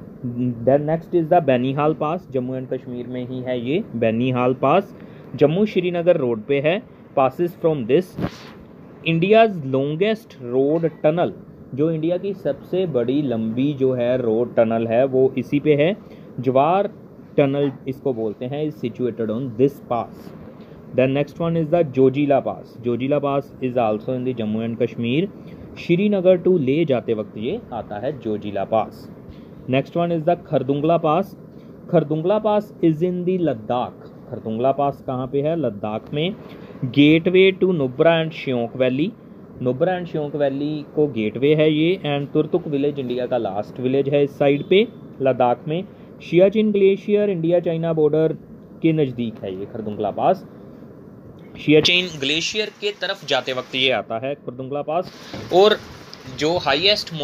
Then next is the Banihal pass. Jammu and Kashmir में ही है ये बैनीहाल पास, जम्मू श्रीनगर रोड पे है। Passes from this. India's longest road tunnel, जो इंडिया की सबसे बड़ी लंबी जो है रोड टनल है वो इसी पे है। जवार टनल इसको बोलते हैं, is situated on this pass. Then next one is the Zojila pass. Zojila pass is also in the Jammu and Kashmir. Srinagar to Leh जाते वक्त ये आता है Zojila pass. Next one is the Khardungla pass. Khardungla pass is in the Ladakh. Khardungla pass कहाँ पे है? लद्दाख में। Gateway to Nubra and Shyok valley. Nubra and Shyok valley को गेटवे है ये। एंड तुर्तुक विलेज इंडिया का लास्ट विलेज है इस साइड पे, लद्दाख में। Siachen glacier India China border के नज़दीक है ये खरदुंगला पास। सियाचिन ग्लेशियर के तरफ जाते वक्त ये आता है खरदुंगला पास। और जो हाईएस्ट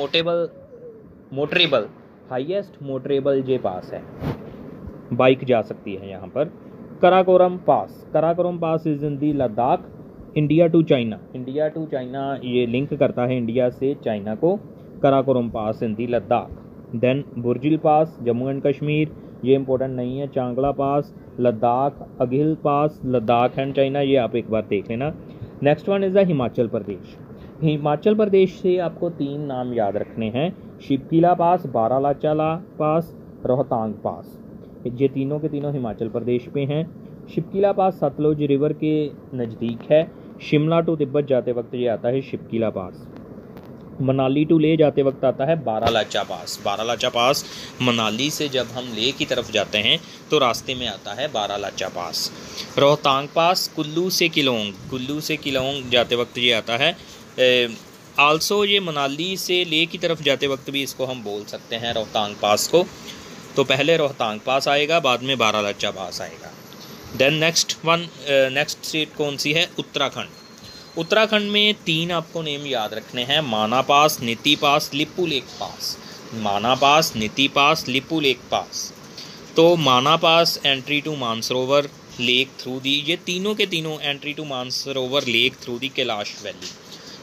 मोटरेबल ये पास है, बाइक जा सकती है यहाँ पर। Karakoram pass. Karakoram pass is in the Ladakh. India to China, India to China ये लिंक करता है इंडिया से चाइना को। Karakoram pass in the Ladakh. Then Burzil pass Jammu and Kashmir, ये इंपॉर्टेंट नहीं है। Changla pass Ladakh. Aghil pass Ladakh and China, ये आप एक बार देख लेना। Next one is the Himachal Pradesh. Himachal Pradesh से आपको 3 नाम याद रखने हैं। शिवकिला पास, बारालाचाला पास, रोहतांग पास। ये तीनों के तीनों हिमाचल प्रदेश पे हैं। शिवकिला पास सतलुज रिवर के नज़दीक है। शिमला टू तिब्बत जाते वक्त ये आता है शिवकिला पास। मनाली टू ले जाते वक्त आता है बारालाचा पास। बारालाचा पास मनाली से जब हम ले की तरफ जाते हैं तो रास्ते में आता है बारालाचा पास। रोहतांग पास कुल्लू से किलोंग, कुल्लू से किलोंग जाते वक्त ये आता है। आल्सो ये मनाली से ले की तरफ जाते वक्त भी इसको हम बोल सकते हैं रोहतांग पास को। तो पहले रोहतांग पास आएगा, बाद में बारालाचा पास आएगा। देन नेक्स्ट स्टेट कौन सी है? उत्तराखंड। उत्तराखंड में 3 आपको नेम याद रखने हैं। माना pass, Niti pass, Lipulekh पास। माना pass, Niti pass, Lipulekh pass. तो Mana pass entry to Mansarovar lake through the, ये तीनों के तीनों entry to Mansarovar lake through the Kailash valley.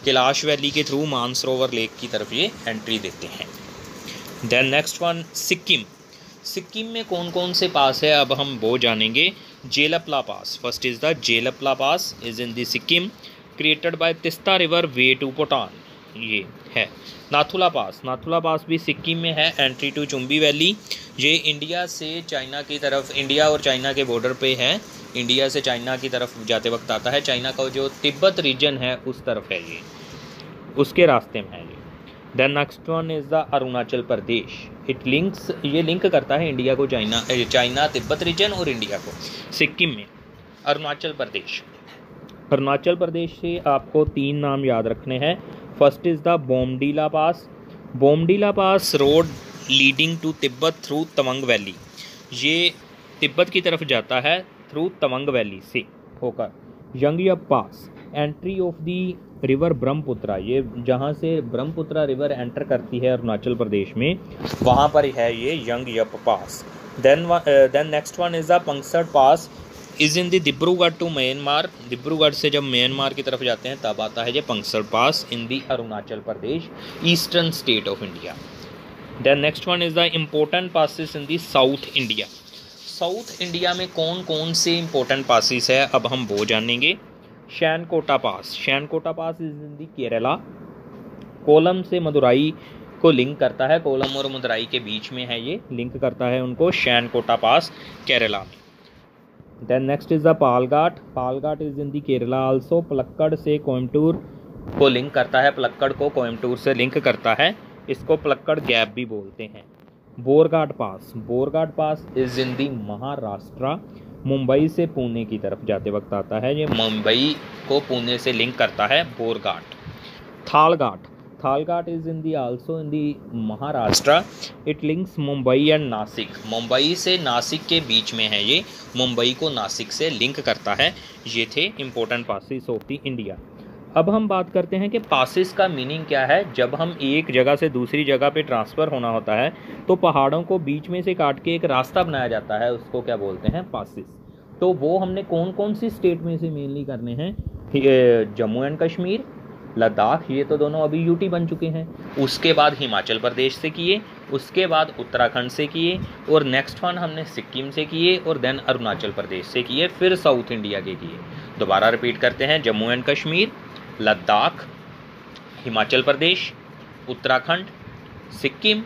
Kailash valley के थ्रू मानसरोवर लेक की तरफ ये एंट्री देते हैं। Then next one Sikkim. Sikkim में कौन कौन से पास है अब हम वो जानेंगे। Jelepla pass, first is the Jelepla pass is in the Sikkim, created by Teesta river way to Bhutan, ये है। नाथुला पास, नाथुला पास भी सिक्किम में है, एंट्री टू चुम्बी वैली। ये इंडिया से चाइना की तरफ, इंडिया और चाइना के बॉर्डर पे है, इंडिया से चाइना की तरफ जाते वक्त आता है। चाइना का जो तिब्बत रीजन है उस तरफ है ये, उसके रास्ते में है ये। Then next one is the Arunachal Pradesh. It links, ये लिंक करता है इंडिया को चाइना, चाइना तिब्बत रीजन और इंडिया को। सिक्किम में अरुणाचल प्रदेश, अरुणाचल प्रदेश से आपको 3 नाम याद रखने हैं। First is the Bomdila pass. Bomdila pass road leading to Tibet through Tawang valley, ये तिब्बत की तरफ जाता है थ्रू तवंग वैली से होकर। Yonggyap pass, entry of the river Brahmaputra, ये जहाँ से ब्रह्मपुत्रा रिवर एंटर करती है अरुणाचल प्रदेश में, वहाँ पर है ये Yonggyap pass. Then next one is the Pangsau pass, is in the Dibrugarh to Myanmar. Dibrugarh से जब म्यांमार की तरफ जाते हैं तब आता है ये Pangsau pass in the Arunachal Pradesh, eastern state of India. Then next one is the important passes in the south India. South India में कौन कौन से इम्पोर्टेंट पासिस है अब हम वो जानेंगे। Shencottah pass, Shencottah pass is in the Kerala, Kollam से मदुराई को लिंक करता है, कोलम और मदुराई के बीच में है ये, लिंक करता है उनको शैनकोटा पास केरला में। Then next is the Palghat, Palghat is in the Kerala also, Palakkad से कोयम्बटूर को लिंक करता है, पलक्कड़ को कोयम्बटूर से लिंक करता है, इसको पलक्कड़ गैप भी बोलते हैं। Borghat pass, Borghat pass is in the Maharashtra, Mumbai से पुणे की तरफ जाते वक्त आता है, ये मुंबई को पुणे से लिंक करता है Borghat. Thalghat, Thalghat is in the also in the Maharashtra, it links Mumbai and Nashik, Mumbai से नासिक के बीच में है ये, मुंबई को नासिक से लिंक करता है। ये थे important passes of the India. अब हम बात करते हैं कि पासिस का मीनिंग क्या है। जब हम एक जगह से दूसरी जगह पे ट्रांसफ़र होना होता है तो पहाड़ों को बीच में से काट के एक रास्ता बनाया जाता है, उसको क्या बोलते हैं, पासिस। तो वो हमने कौन कौन सी स्टेट में से मेनली करने हैं, जम्मू एंड कश्मीर, लद्दाख, ये तो दोनों अभी यूटी बन चुके हैं, उसके बाद हिमाचल प्रदेश से किए, उसके बाद उत्तराखंड से किए, और नेक्स्ट वन हमने सिक्किम से किए, और देन अरुणाचल प्रदेश से किए, फिर साउथ इंडिया के किए। दोबारा रिपीट करते हैं, Jammu and Kashmir, Ladakh, Himachal Pradesh, Uttarakhand, Sikkim,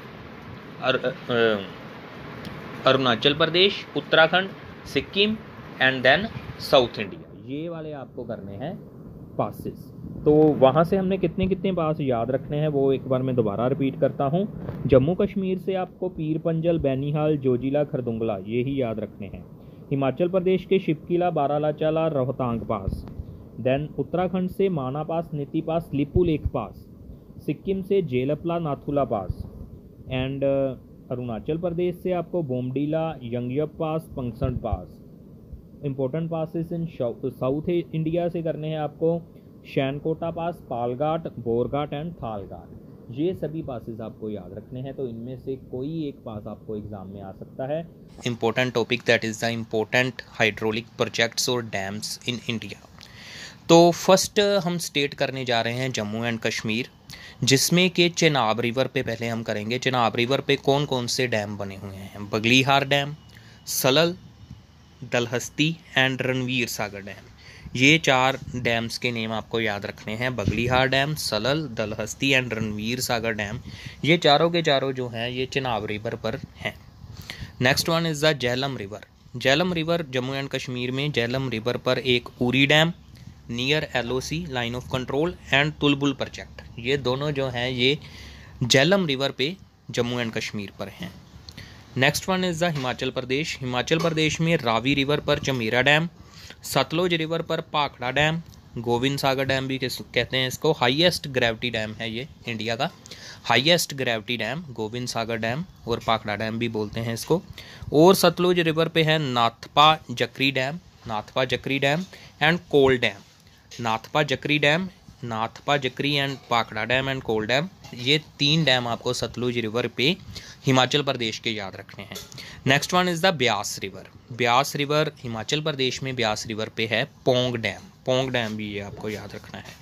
Arunachal Pradesh, Uttarakhand, Sikkim and then south India, ये वाले आपको करने हैं पासिस। तो वहाँ से हमने कितने कितने पास याद रखने हैं वो एक बार मैं दोबारा रिपीट करता हूँ। जम्मू कश्मीर से आपको पीर पंजल, बैनीहाल, जोजिला, खरदुंगला, ये ही याद रखने हैं। हिमाचल प्रदेश के शिपकिला, बारालाचाला, रोहतांग पास। देन उत्तराखंड से Mana pass, Niti pass, Lipulekh pass. Sikkim से जेलपला, नाथुला पास। एंड अरुणाचल प्रदेश से आपको Bomdila, Yonggyap pass, Pangsau pass. Important passes in south India से करने हैं आपको शैनकोटा पास, पालघाट, बोरघाट एंड थालघाट। ये सभी पासिस आपको याद रखने हैं, तो इनमें से कोई एक पास आपको एग्जाम में आ सकता है। Important topic that is the important hydraulic projects और डैम्स इन इंडिया। तो फर्स्ट हम स्टेट करने जा रहे हैं जम्मू एंड कश्मीर, जिसमें कि चेनाब रिवर पे पहले हम करेंगे। चेनाब रिवर पे कौन कौन से डैम बने हुए हैं, Baglihar dam, Salal, Dulhasti and Ranbir Sagar dam. ये 4 डैम्स के नेम आपको याद रखने हैं, Baglihar dam, Salal, Dulhasti and Ranbir Sagar dam. ये चारों के चारों जो हैं ये चेनाब रिवर पर हैं। Next one is the Jhelum river. Jhelum river Jammu and Kashmir में झेलम रिवर पर एक Uri dam, near LOC line of control and Tulbul project, ये दोनों जो हैं ये झेलम रिवर पे जम्मू एंड कश्मीर पर हैं। Next one is the Himachal Pradesh. Himachal Pradesh में रावी रिवर पर चमेरा डैम, सतलुज रिवर पर पाखड़ा डैम, गोविंद सागर डैम भी कहते हैं इसको, हाईएस्ट ग्रेविटी डैम है ये इंडिया का, highest gravity dam Gobind Sagar dam और पाखड़ा डैम भी बोलते हैं इसको। और सतलुज रिवर पे है Nathpa Jhakri dam, Nathpa Jhakri dam and Kol dam. Nathpa Jhakri dam, Nathpa Jhakri and पाखड़ा डैम एंड कोल डैम, ये 3 डैम आपको सतलुज रिवर पे हिमाचल प्रदेश के याद रखने हैं। Next one is the Beas river. Beas river Himachal Pradesh में ब्यास रिवर पे है पोंग डैम, पोंग डैम भी ये आपको याद रखना है।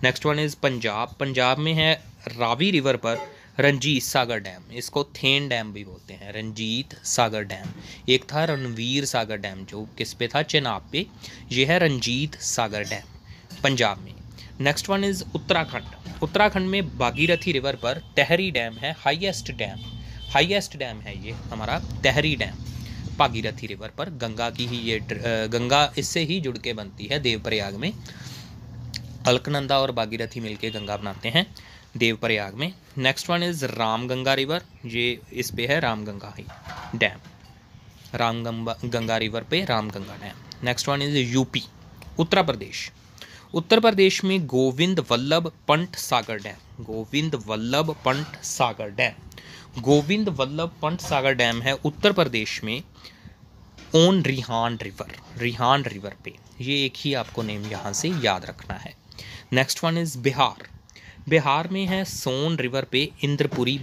Next one is Punjab. Punjab में है रावी रिवर पर रंजीत सागर डैम, इसको थेन डैम भी बोलते हैं, रंजीत सागर डैम। एक था रणवीर सागर डैम जो किस पे था, चेनाब पे, ये है रंजीत सागर डैम पंजाब में। Next one is Uttarakhand. Uttarakhand में भागीरथी रिवर पर टहरी डैम है, हाईएस्ट डैम है ये हमारा टहरी डैम, भागीरथी रिवर पर। गंगा की ही ये गंगा इससे ही जुड़ के बनती है देवप्रयाग में, अलकनंदा और भागीरथी मिलके गंगा बनाते हैं देवप्रयाग में। Next one is Ramganga river, ये इस पे है रामगंगा ही डैम, रामगंगा रिवर पे Ramganga dam. Next one is UP, Uttar Pradesh. Uttar Pradesh में Govind Vallabh Pant Sagar dam, Govind Vallabh Pant Sagar dam, Govind Vallabh Pant Sagar dam है उत्तर प्रदेश में ऑन रिहान रिवर पे। ये एक ही आपको नेम यहाँ से याद रखना है। Next one is Bihar. Bihar में है सोन रिवर पे Indrapuri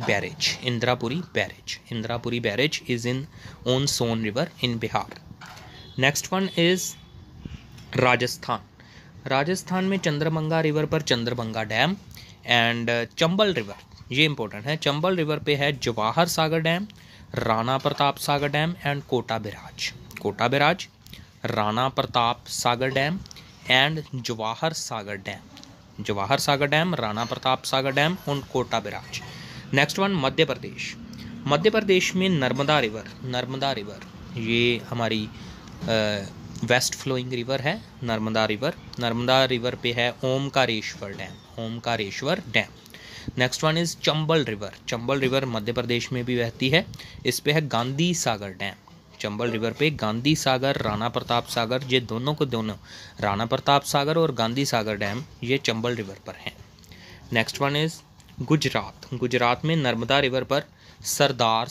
barrage is in on Son river in Bihar. Next one is Rajasthan में चंद्रभंगा रिवर पर Chandrabhaga dam and Chambal river, ये इंपॉर्टेंट है, चंबल रिवर पे है Jawahar Sagar dam, Rana Pratap Sagar dam and Kota barrage, Rana Pratap Sagar dam and Jawahar Sagar dam, Rana Pratap Sagar dam और कोटा बैराज। नेक्स्ट वन मध्य प्रदेश में नर्मदा रिवर, ये हमारी वेस्ट फ्लोइंग रिवर है नर्मदा रिवर पे है Omkareshwar dam. Next one is Chambal river Madhya Pradesh में भी बहती है, इस पे है गांधी सागर डैम, चंबल रिवर पे गांधी सागर, राणा प्रताप सागर, ये दोनों राणा प्रताप सागर और गांधी सागर डैम ये चंबल रिवर पर हैं। नेक्स्ट वन इज़ गुजरात में नर्मदा रिवर पर Sardar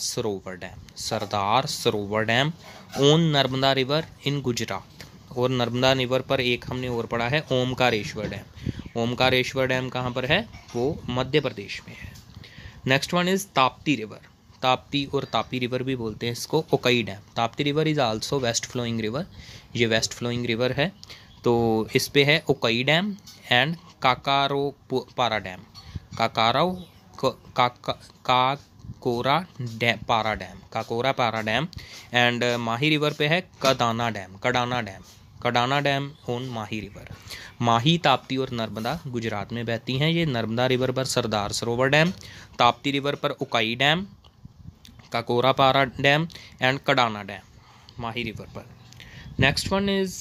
Sarovar dam on Narmada river in Gujarat. और नर्मदा रिवर पर एक हमने और पढ़ा है ओमकारेश्वर डैम कहाँ पर है, वो मध्य प्रदेश में है। Next one is Tapti river भी बोलते हैं इसको, Ukai dam. Tapti river is also west flowing river, ये वेस्ट फ्लोइंग रिवर है, तो इस पे है उकई डैम एंड काकोरा पारा डैम एंड माही रिवर पे है Kadana dam on Mahi river. Mahi, Tapti और नर्मदा गुजरात में बहती हैं। ये नर्मदा रिवर पर सरदार सरोवर डैम, ताप्ती रिवर पर Ukai dam, Kakrapar dam and Kadana dam Mahi river पर। नेक्स्ट वन इज़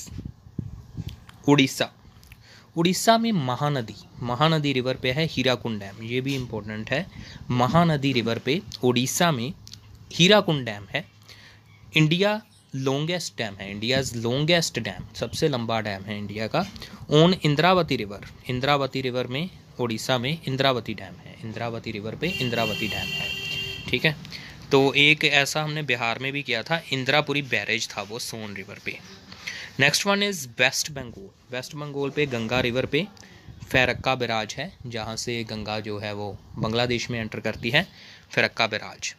उड़ीसा में महानदी रिवर पे है हीराकुंड डैम, ये भी इम्पोर्टेंट है। महानदी रिवर पे उड़ीसा में हीराकुंड डैम है। इंडियाज़ लॉन्गेस्ट डैम, सबसे लंबा डैम है इंडिया का, ऑन इंद्रावती रिवर में उड़ीसा में इंद्रावती डैम है, इंद्रावती रिवर पे इंद्रावती डैम है। ठीक है, तो एक ऐसा हमने बिहार में भी किया था, इंद्रापुरी बैरेज था वो सोन रिवर पे। Next one is west Bengal पे गंगा रिवर पे फरक्का बैराज है, जहाँ से गंगा जो है वो बांग्लादेश में एंटर करती है, Farakka barrage.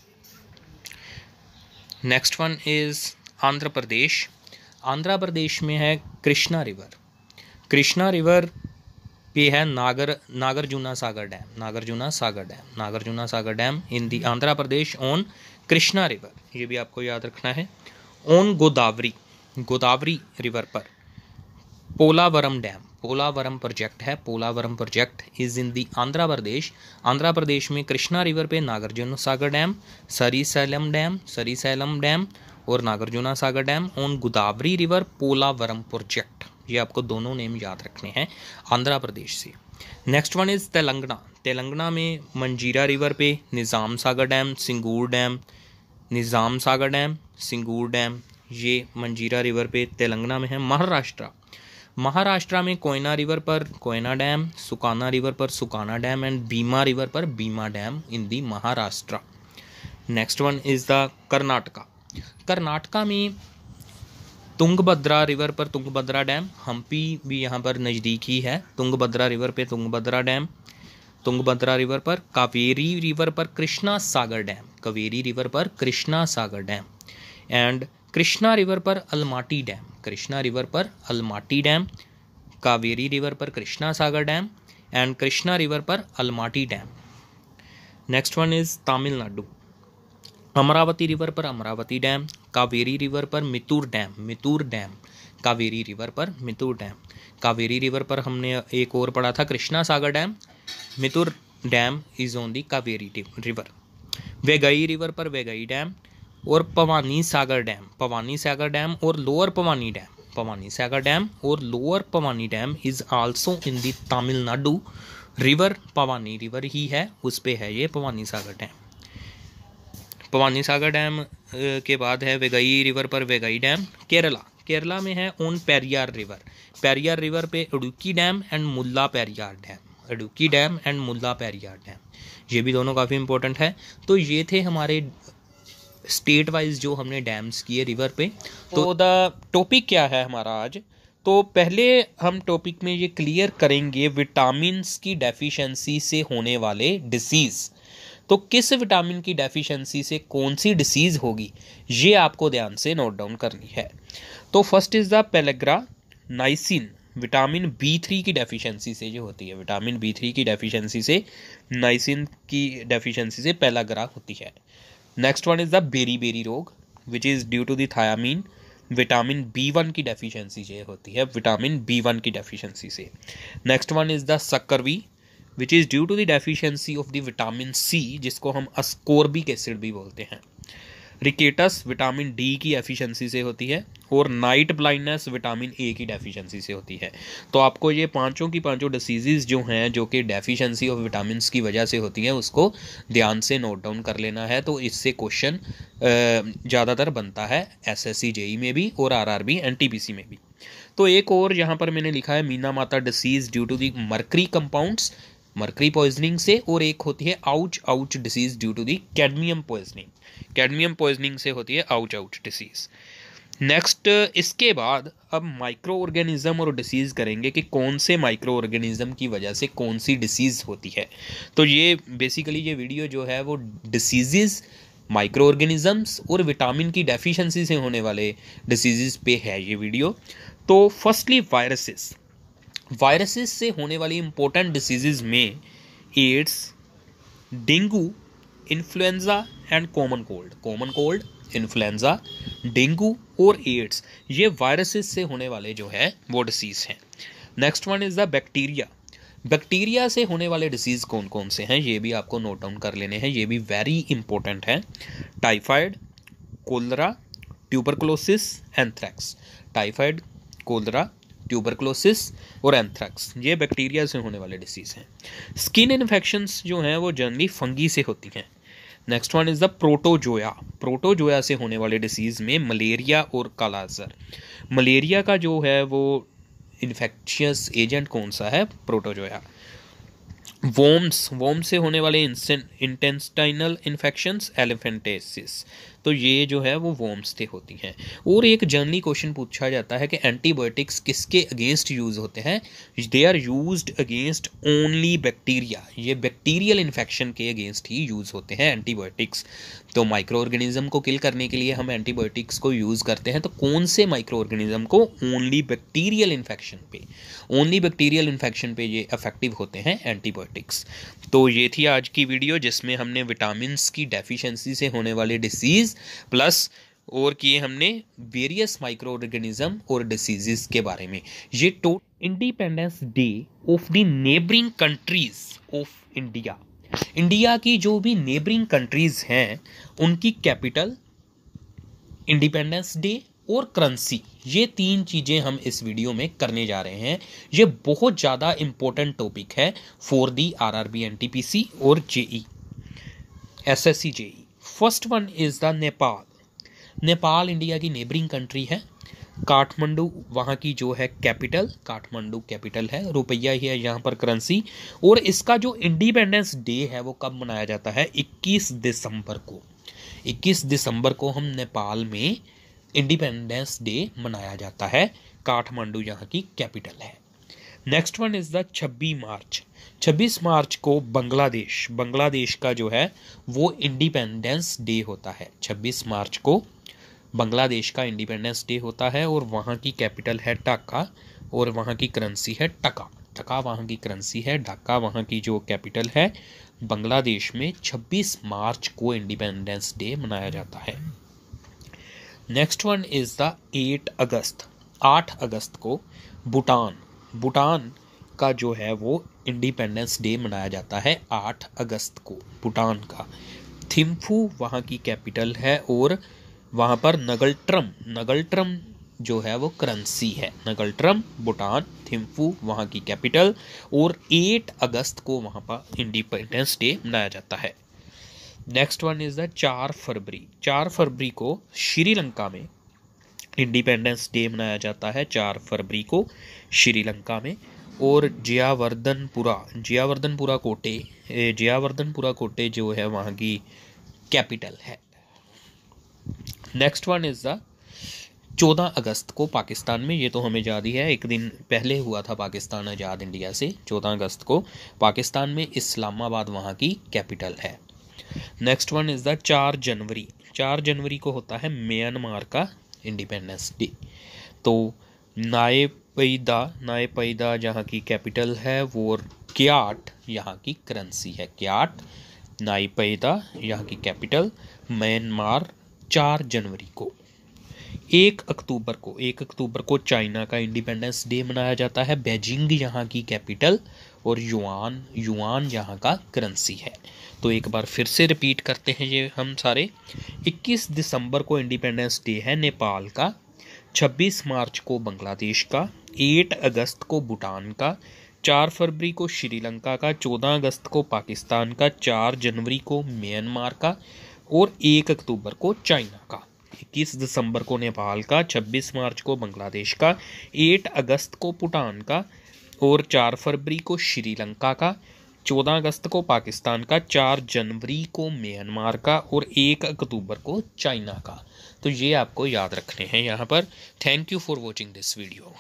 Next one is Andhra Pradesh में है कृष्णा रिवर पे है Nagarjuna Sagar dam in the Andhra Pradesh on Krishna river, ये भी आपको याद रखना है। ऑन गोदावरी रिवर पर Polavaram project is in the Andhra Pradesh में कृष्णा रिवर पे नागार्जुना सागर डैम, सरीसैलम डैम और Nagarjuna Sagar dam on Godavari river Polavaram project, ये आपको दोनों नेम याद रखने हैं आंध्र प्रदेश से। नेक्स्ट वन इज़ तेलंगाना में मंजीरा रिवर पे निज़ाम सागर डैम, सिंगूर डैम, ये मंजीरा रिवर पे तेलंगाना में है। महाराष्ट्र में कोयना रिवर पर कोयना डैम, सुकाना रिवर पर Sukana dam and Bhima river पर Bhima dam in the Maharashtra. Next one is the Karnataka में तुंगभद्रा रिवर पर तुंगभद्रा डैम, हम्पी भी यहाँ पर नज़दीक ही है, तुंगभद्रा रिवर पे तुंगभद्रा डैम, तुंगभद्रा रिवर पर कावेरी रिवर पर Krishna Sagar dam and Krishna river पर अलमाटी डैम, कावेरी रिवर पर Krishna Sagar dam and Krishna river पर Almatti dam. Next one is Tamil Nadu, Amaravati river पर अमरावती डैम, कावेरी रिवर पर मितूर डैम, कावेरी रिवर पर मितूर डैम। कावेरी रिवर पर हमने एक और पढ़ा था Krishna Sagar dam, Mettur dam is on the Kaveri river. Vaigai river पर वेगई डैम और पवानी सागर डैम और lower Bhavani dam, Bhavani Sagar dam और lower Bhavani dam is also in the Tamil Nadu. River Bhavani river ही है, उस पे है ये पवानी सागर डैम। पवानी सागर डैम के बाद है वेगई रिवर पर वेगई डैम। केरला में है ऑन पेरियार रिवर पे Idukki dam and Mulla Periyar dam, ये भी दोनों काफ़ी इंपॉर्टेंट है। तो ये थे हमारे स्टेट वाइज जो हमने डैम्स किए रिवर पे। तो द टॉपिक क्या है हमारा आज, तो पहले हम टॉपिक में ये क्लियर करेंगे विटामिन्स की डेफिशिएंसी से होने वाले डिसीज़। तो किस विटामिन की डेफिशिएंसी से कौन सी डिसीज़ होगी, ये आपको ध्यान से नोट डाउन करनी है। तो first is the pellagra niacin, vitamin B3 की डेफिशिएंसी से जो होती है, विटामिन B3 की डेफिशिएंसी से, नाइसिन की डेफिशिएंसी से पेलेग्रा होती है। Next one is the beriberi रोग which is due to the thiamine, vitamin B1 की डेफिशिएंसी से होती है, विटामिन B1 की डेफिशिएंसी से। Next one is the scurvy which is due to the deficiency of the vitamin C, जिसको हम अस्कॉर्बिक एसिड भी बोलते हैं। रिकेटस विटामिन D की एफिशिएंसी से होती है, और नाइट ब्लाइंडनेस विटामिन A की डेफिशिएंसी से होती है। तो आपको ये पांचों की पांचों डिसीज़ जो हैं जो कि डेफिशिएंसी ऑफ विटामिन्स की वजह से होती हैं, उसको ध्यान से नोट डाउन कर लेना है। तो इससे क्वेश्चन ज़्यादातर बनता है SSC JEE में भी और RRB NTPC में भी। तो एक और यहाँ पर मैंने लिखा है Minamata disease due to the mercury compounds, mercury poisoning से, और एक होती है ouch disease due to the cadmium poisoning से होती है आउच डिसीज़। नेक्स्ट इसके बाद अब माइक्रो ऑर्गेनिज्म और डिसीज़ करेंगे कि कौन से माइक्रो ऑर्गेनिज्म की वजह से कौन सी डिसीज़ होती है। तो ये बेसिकली ये वीडियो जो है वो डिसीज़, माइक्रो ऑर्गेनिजम्स और विटामिन की डेफिशिएंसी से होने वाले डिसीज़ पे है ये वीडियो। तो फर्स्टली वायरसेस से होने वाली इंपॉर्टेंट डिसीज़ में AIDS, dengue, influenza and common cold, influenza, dengue और एड्स, ये वायरसेस से होने वाले जो है वो डिसीज़ हैं। Next one is the bacteria से होने वाले डिसीज़ कौन कौन से हैं, ये भी आपको नोट डाउन कर लेने हैं, ये भी वेरी इंपॉर्टेंट है। Typhoid, cholera, tuberculosis, anthrax. Typhoid, cholera, tuberculosis और एंथ्रैक्स, ये बैक्टीरिया से होने वाले डिसीज़ हैं। स्किन इन्फेक्शंस जो हैं वो जनरली फंगी से होती हैं। Next one is the protozoa से होने वाले डिसीज़ में मलेरिया और कालाजार। मलेरिया का जो है वो इन्फेक्शियस एजेंट कौन सा है, प्रोटोजोया। वोम्स से होने वाले इंटेस्टाइनल इन्फेक्शंस, एलिफेंटेसिस। तो ये जो है वो वोम्स से होती हैं। और एक जनरली क्वेश्चन पूछा जाता है कि एंटीबायोटिक्स किसके अगेंस्ट यूज़ होते हैं, they are used against only bacteria, ये बैक्टीरियल इन्फेक्शन के अगेंस्ट ही यूज़ होते हैं एंटीबायोटिक्स। तो माइक्रो ऑर्गेनिज्म को किल करने के लिए हम एंटीबायोटिक्स को यूज़ करते हैं, तो कौन से माइक्रो ऑर्गेनिज्म को, ओनली बैक्टीरियल इन्फेक्शन पे ये इफेक्टिव होते हैं एंटीबायोटिक्स। तो ये थी आज की वीडियो जिसमें हमने विटामिन्स की डेफिशिएंसी से होने वाले डिसीज़ प्लस और किए हमने वेरियस माइक्रो ऑर्गेनिज्म और डिसीजेस के बारे में। ये independence day of the neighbouring countries of India की जो भी नेबरिंग कंट्रीज हैं उनकी कैपिटल, इंडिपेंडेंस डे और करेंसी, ये तीन चीज़ें हम इस वीडियो में करने जा रहे हैं। ये बहुत ज़्यादा इंपॉर्टेंट टॉपिक है फॉर दी RRB NTPC और JEE SSC JEE। First one is the Nepal India की नेबरिंग कंट्री है। काठमांडू वहाँ की जो है कैपिटल, काठमांडू कैपिटल है, रुपया ही है यहाँ पर करेंसी। और इसका जो इंडिपेंडेंस डे है वो कब मनाया जाता है, 21 दिसंबर को। 21 दिसंबर को हम नेपाल में इंडिपेंडेंस डे मनाया जाता है। काठमांडू यहाँ की कैपिटल है। नेक्स्ट वन इज़ द 26 मार्च को बांग्लादेश का जो है वो इंडिपेंडेंस डे होता है। 26 मार्च को बांग्लादेश का इंडिपेंडेंस डे होता है और वहाँ की कैपिटल है ढाका और वहाँ की करेंसी है टका। ढाका वहाँ की करेंसी है, ढाका वहाँ की जो कैपिटल है। बांग्लादेश में 26 मार्च को इंडिपेंडेंस डे मनाया जाता है। नेक्स्ट वन इज़ द 8 अगस्त को भूटान का जो है वो इंडिपेंडेंस डे मनाया जाता है 8 अगस्त को भूटान का। थिम्फू वहाँ की कैपिटल है और वहाँ पर नगल्ट्रम जो है वो करेंसी है। नगल्ट्रम भूटान, थिम्फू वहाँ की कैपिटल, और 8 अगस्त को वहाँ पर इंडिपेंडेंस डे मनाया जाता है। नेक्स्ट वन इज़ द 4 फरवरी को श्रीलंका में इंडिपेंडेंस डे मनाया जाता है 4 फरवरी को श्रीलंका में। और जियावर्धनपुरा कोटे जो है वहाँ की कैपिटल है। नेक्स्ट वन इज़ द 14 अगस्त को पाकिस्तान में, ये तो हमें याद ही है, एक दिन पहले हुआ था पाकिस्तान आज़ाद इंडिया से। 14 अगस्त को पाकिस्तान में इस्लामाबाद वहाँ की कैपिटल है। नेक्स्ट वन इज़ द 4 जनवरी को होता है म्यांमार का इंडिपेंडेंस डे। तो नायपैदा जहाँ की कैपिटल है वो, क्याट यहाँ की करेंसी है, क्याट नायपैदा यहाँ की कैपिटल, म्यांमार। 4 जनवरी को 1 अक्टूबर को चाइना का इंडिपेंडेंस डे मनाया जाता है। बीजिंग यहाँ की कैपिटल और युआन यहाँ का करेंसी है। तो एक बार फिर से रिपीट करते हैं ये हम सारे। 21 दिसंबर को इंडिपेंडेंस डे है नेपाल का, 26 मार्च को बांग्लादेश का, 8 अगस्त को भूटान का, 4 फरवरी को श्रीलंका का, 14 अगस्त को पाकिस्तान का, 4 जनवरी को म्यांमार का और 1 अक्टूबर को चाइना का। 21 दिसंबर को नेपाल का, 26 मार्च को बांग्लादेश का, 8 अगस्त को भूटान का और 4 फरवरी को श्रीलंका का, 14 अगस्त को पाकिस्तान का, 4 जनवरी को म्यांमार का और 1 अक्टूबर को चाइना का। तो ये आपको याद रखने हैं यहाँ पर। Thank you for watching this video.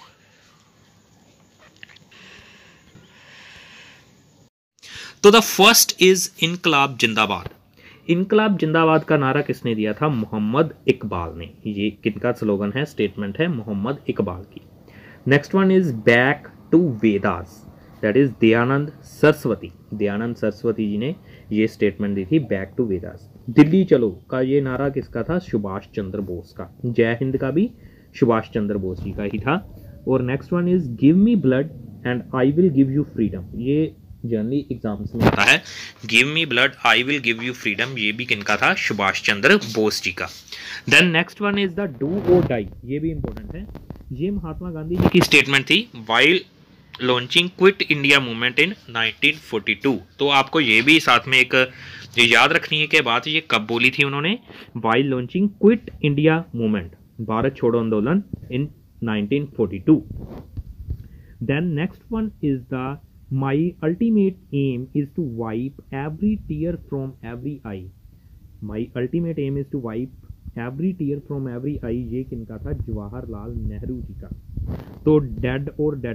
तो the first is Inquilab Zindabad. इनकलाब जिंदाबाद का नारा किसने दिया था? मोहम्मद इकबाल ने। ये किनका स्लोगन है, स्टेटमेंट है मोहम्मद इकबाल की। Next one is back to Vedas, that is Dayanand Saraswati ji ने ये स्टेटमेंट दी थी, बैक टू वेदास। दिल्ली चलो का ये नारा किसका था? सुभाष चंद्र बोस का। जय हिंद का भी सुभाष चंद्र बोस जी का ही था। और next one is give me blood and I will give you freedom. ये जनरली एग्जाम्स में आता है, give me blood I will give you freedom. ये भी किनका था? सुभाष चंद्र बोस जी का। Then next one is the do और डाई, ये भी इंपॉर्टेंट है। ये महात्मा गांधी जी की स्टेटमेंट थी while launching quit India movement in 1942। तो आपको ये भी साथ में एक याद रखनी है कि बात ये कब बोली थी उन्होंने, while launching quit India movement, भारत छोड़ो आंदोलन, in 1942। Then next one is the my ultimate aim is to wipe every tear from every eye. My ultimate aim is to wipe every tear from every eye, ये किनका था? जवाहरलाल नेहरू जी का। तो डेड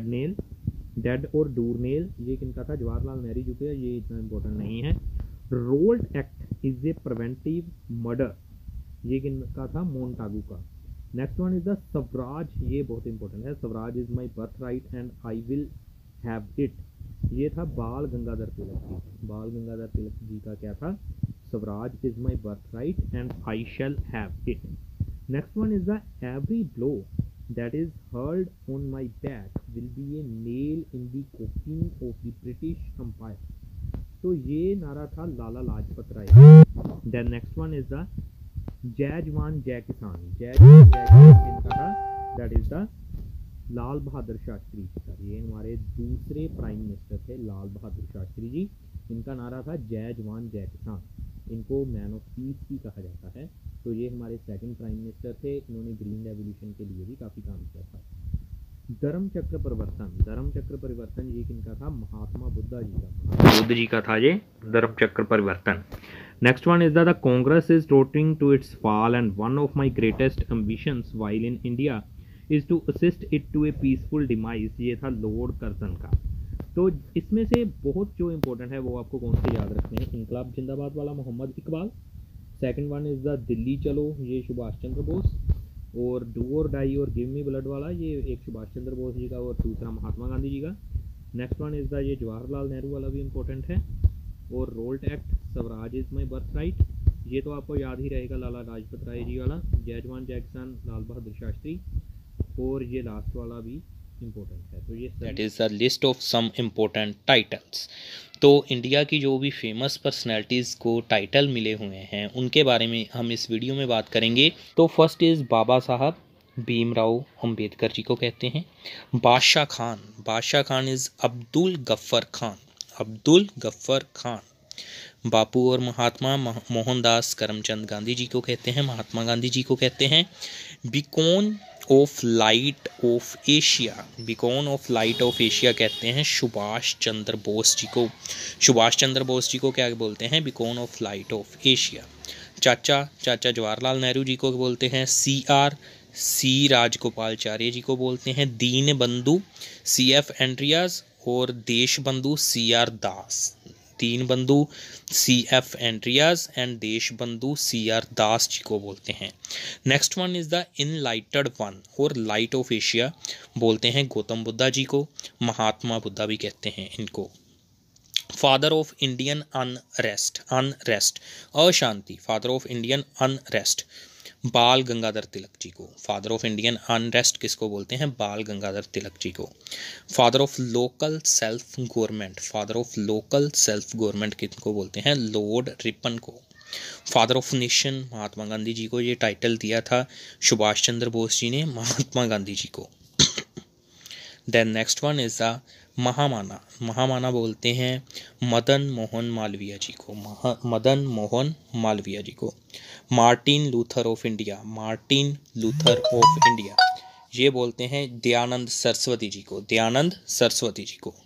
और डूरनेल, ये किनका था? जवाहरलाल नेहरू जी का। ये इतना इंपॉर्टेंट नहीं है। Rowlatt act is a preventive murder, ये किनका था? मोन्टागू का। Next one is the Swaraj, ये बहुत इंपॉर्टेंट है। Swaraj is my birth right and I will have it, ये था बाल गंगाधर तिलक जी का क्या था? Swaraj is my birth right and I shall have it. Next one is the every blow that is hurled on my back will be a nail in the coffin of the British Empire। तो ये नारा था लाला लाजपत राय। Then next one is the जय जवान जय किसान, किनका था? That is the Lal Bahadur Shastri ji का। ये हमारे दूसरे प्राइम मिनिस्टर थे लाल बहादुर शास्त्री जी। इनका नारा था जय जवान जय किसान। इनको मैन ऑफ पीस भी कहा जाता है। तो ये हमारे सेकंड प्राइम मिनिस्टर थे। इन्होंने ग्रीन रेवोल्यूशन के लिए भी काफ़ी काम किया था। धर्म चक्र परिवर्तन ये किनका था? महात्मा बुद्ध जी का था ये धर्म चक्र परिवर्तन। Next one is the Congress is tottering to its fall and one of my greatest ambitions while in India is to assist it to a peaceful demise, ये था लॉर्ड कर्जन का। तो इसमें से बहुत जो इंपॉर्टेंट है वो आपको कौन से याद रखने हैं? इनकलाब जिंदाबाद वाला Mohammad Iqbal, second one is the Delhi चलो, ये सुभाष चंद्र बोस, और डू और डाई और गिव मी ब्लड वाला ये एक सुभाष चंद्र बोस जी का और दूसरा महात्मा गांधी जी का। नेक्स्ट वन इज़ द ये जवाहरलाल नेहरू वाला भी इम्पोर्टेंट है। और Rowlatt act, Swaraj is my birth right, ये तो आपको याद ही रहेगा, लाला लाजपत राय जी वाला। जय जवान जय किसान, लाल बहादुर शास्त्री। और ये लास्ट वाला भी इम्पोर्टेंट है। तो ये that is the list of some important titles. तो इंडिया की जो भी फेमस पर्सनैलिटीज़ को टाइटल मिले हुए हैं उनके बारे में हम इस वीडियो में बात करेंगे। तो फर्स्ट इज़ बाबा साहब भीमराव अंबेडकर जी को कहते हैं। बादशाह खान, बादशाह खान इज़ अब्दुल गफ्फर खान, अब्दुल गफ्फर खान। बापू और महात्मा मोहनदास करमचंद गांधी जी को कहते हैं, महात्मा गांधी जी को कहते हैं। Beacon of light of Asia, beacon of light of Asia कहते हैं सुभाष चंद्र बोस जी को। सुभाष चंद्र बोस जी को क्या बोलते हैं? Beacon of light of Asia. Chacha Jawaharlal Nehru ji को बोलते हैं सी राजगोपालचार्य जी को बोलते हैं दीन बंधु CF एंड्रियाज। और देश बंधु CR दास, दीन बंधु CF एंड्रियाज एंड देश बंधु CR दास जी को बोलते हैं। Next one is the enlightened one और लाइट ऑफ एशिया बोलते हैं गौतम बुद्धा जी को, महात्मा बुद्धा भी कहते हैं इनको। Father of Indian unrest, unrest अशांति, father of Indian unrest Bal Gangadhar Tilak ji को। फादर ऑफ इंडियन अनरेस्ट किसको बोलते हैं? बाल गंगाधर तिलक जी को। Father of local self government, father of local self government किसको बोलते हैं? लॉर्ड रिपन को। Father of nation Mahatma Gandhi ji को ये टाइटल दिया था सुभाष चंद्र बोस जी ने महात्मा गांधी जी को। Then next one is the Mahamana, Mahamana बोलते हैं मदन मोहन मालवीय जी को, मदन मोहन मालवीय जी को। Martin Luther of India, Martin Luther of India ये बोलते हैं दयानंद सरस्वती जी को, दयानंद सरस्वती जी को।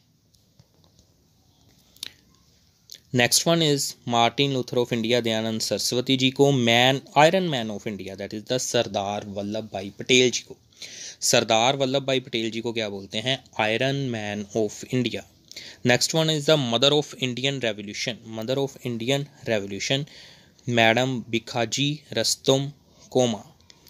Next one is Martin Luther of India, Dayanand Saraswati ji को। Man, iron man of India that is the Sardar Vallabh भाई पटेल जी को। सरदार वल्लभ भाई पटेल जी को क्या बोलते हैं? Iron man of India. Next one is the mother of Indian revolution, mother of Indian revolution madam Bhikaji Rustom Cama,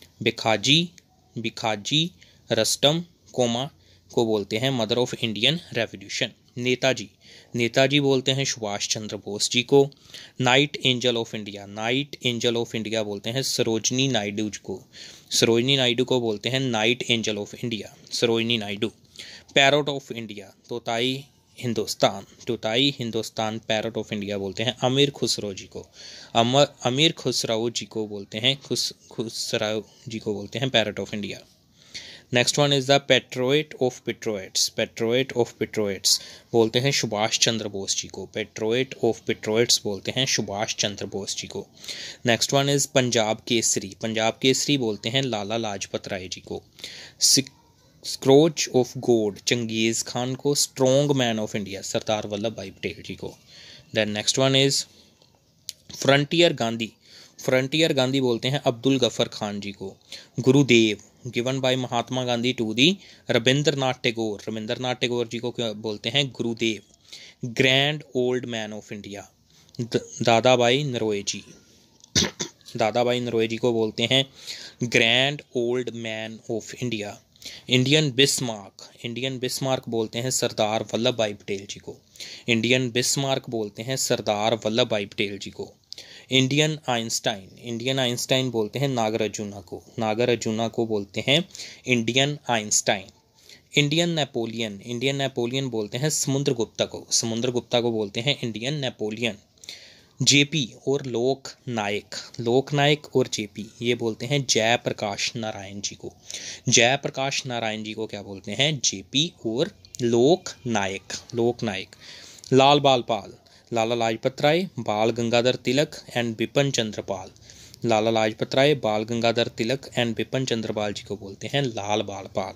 Bhikaji Rustom Cama को बोलते हैं mother of Indian revolution. Netaji, Netaji बोलते हैं सुभाष चंद्र बोस जी को। Nightingale of India, nightingale of India बोलते हैं सरोजनी नायडू जी को, सरोजनी नायडू को बोलते हैं nightingale of India, Sarojini Naidu. Parrot of India, तोताई हिंदुस्तान, तोताई हिंदुस्तान पैरोट ऑफ इंडिया बोलते हैं अमीर खुसरो जी को, अमीर खुसरो जी को बोलते हैं, खुसरो जी को बोलते हैं parrot of India. Next one is the patriot of patriots, patriot of patriots बोलते हैं सुभाष चंद्र बोस जी को, पेट्रोइट ऑफ पेट्रोइट्स बोलते हैं सुभाष चंद्र बोस जी को। Next one is Punjab Kesari, Punjab Kesari बोलते हैं लाला लाजपत राय जी को। स्क्रोच ऑफ गोड चंगेज़ खान को। Strong man of India Sardar Vallabh भाई पटेल जी को। Then next one is frontier Gandhi, frontier Gandhi बोलते हैं अब्दुल गफ्फर खान जी को। Gurudev given by Mahatma Gandhi to the Rabindranath Tagore, Rabindranath Tagore ji को क्या बोलते हैं? Gurudev. Grand old man of India Dada Bhai नरोए जी, दादा भाई नरोए जी को बोलते हैं grand old man of India. Indian Bismarck, Indian Bismarck बोलते हैं सरदार वल्लभ भाई पटेल जी को, इंडियन बिस्मार्क बोलते हैं सरदार वल्लभ भाई पटेल जी को। इंडियन आइंस्टाइन, इंडियन आइंस्टाइन बोलते हैं नागार्जुना को, नागार्जुना को बोलते हैं Indian Einstein. Indian Napoleon, Indian Napoleon बोलते हैं समुद्रगुप्ता को, समुद्रगुप्ता को बोलते हैं इंडियन नेपोलियन। जेपी और लोक नायक, लोक नायक और जेपी ये बोलते हैं जयप्रकाश नारायण जी को, जयप्रकाश नारायण जी को क्या बोलते हैं? जेपी और लोक नायक, लोक नायक। लाल बाल पाल, लाला लाजपत राय, बाल गंगाधर तिलक एंड बिपिन चंद्र पाल, लाला लाजपत राय, बाल गंगाधर तिलक एंड बिपिन चंद्र पाल जी को बोलते हैं Lal Bal Pal.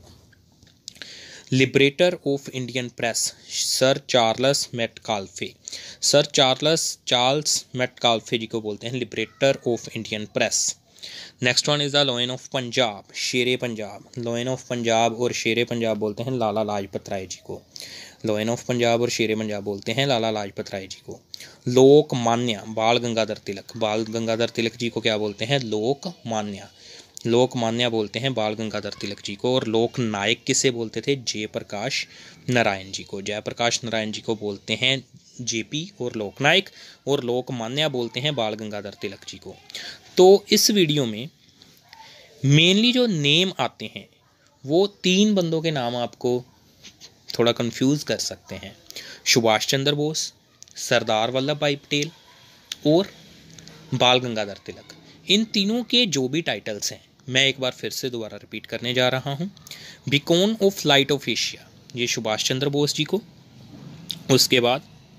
Liberator of Indian press sir Charles Metcalfe, sir Charles Metcalfe ji को बोलते हैं liberator of Indian press. Next one is the lion of Punjab, Shere Punjab, lion of Punjab और शेरे पंजाब बोलते हैं लाला लाजपत राय जी को, लॉयन ऑफ पंजाब और शेरे पंजाब बोलते हैं लाला लाजपत राय जी को। लोकमान्य बाल गंगाधर तिलक, बाल गंगाधर तिलक जी को क्या बोलते हैं? लोकमान्य। लोकमान्य बोलते हैं बाल गंगाधर तिलक जी को, और लोक नायक किसे बोलते थे? जयप्रकाश नारायण जी को। जयप्रकाश नारायण जी को बोलते हैं जेपी और लोकनायक, और लोकमान्य बोलते हैं बाल गंगाधर तिलक जी को। तो इस वीडियो में मेनली जो नेम आते हैं वो 3 बंदों के नाम आपको थोड़ा कंफ्यूज कर सकते हैं, सुभाष चंद्र बोस, सरदार वल्लभ भाई पटेल और बाल गंगाधर तिलक। इन तीनों के जो भी टाइटल्स हैं मैं एक बार फिर से दोबारा रिपीट करने जा रहा हूँ। Beacon of light of Asia, ये सुभाष चंद्र बोस जी को। उसके बाद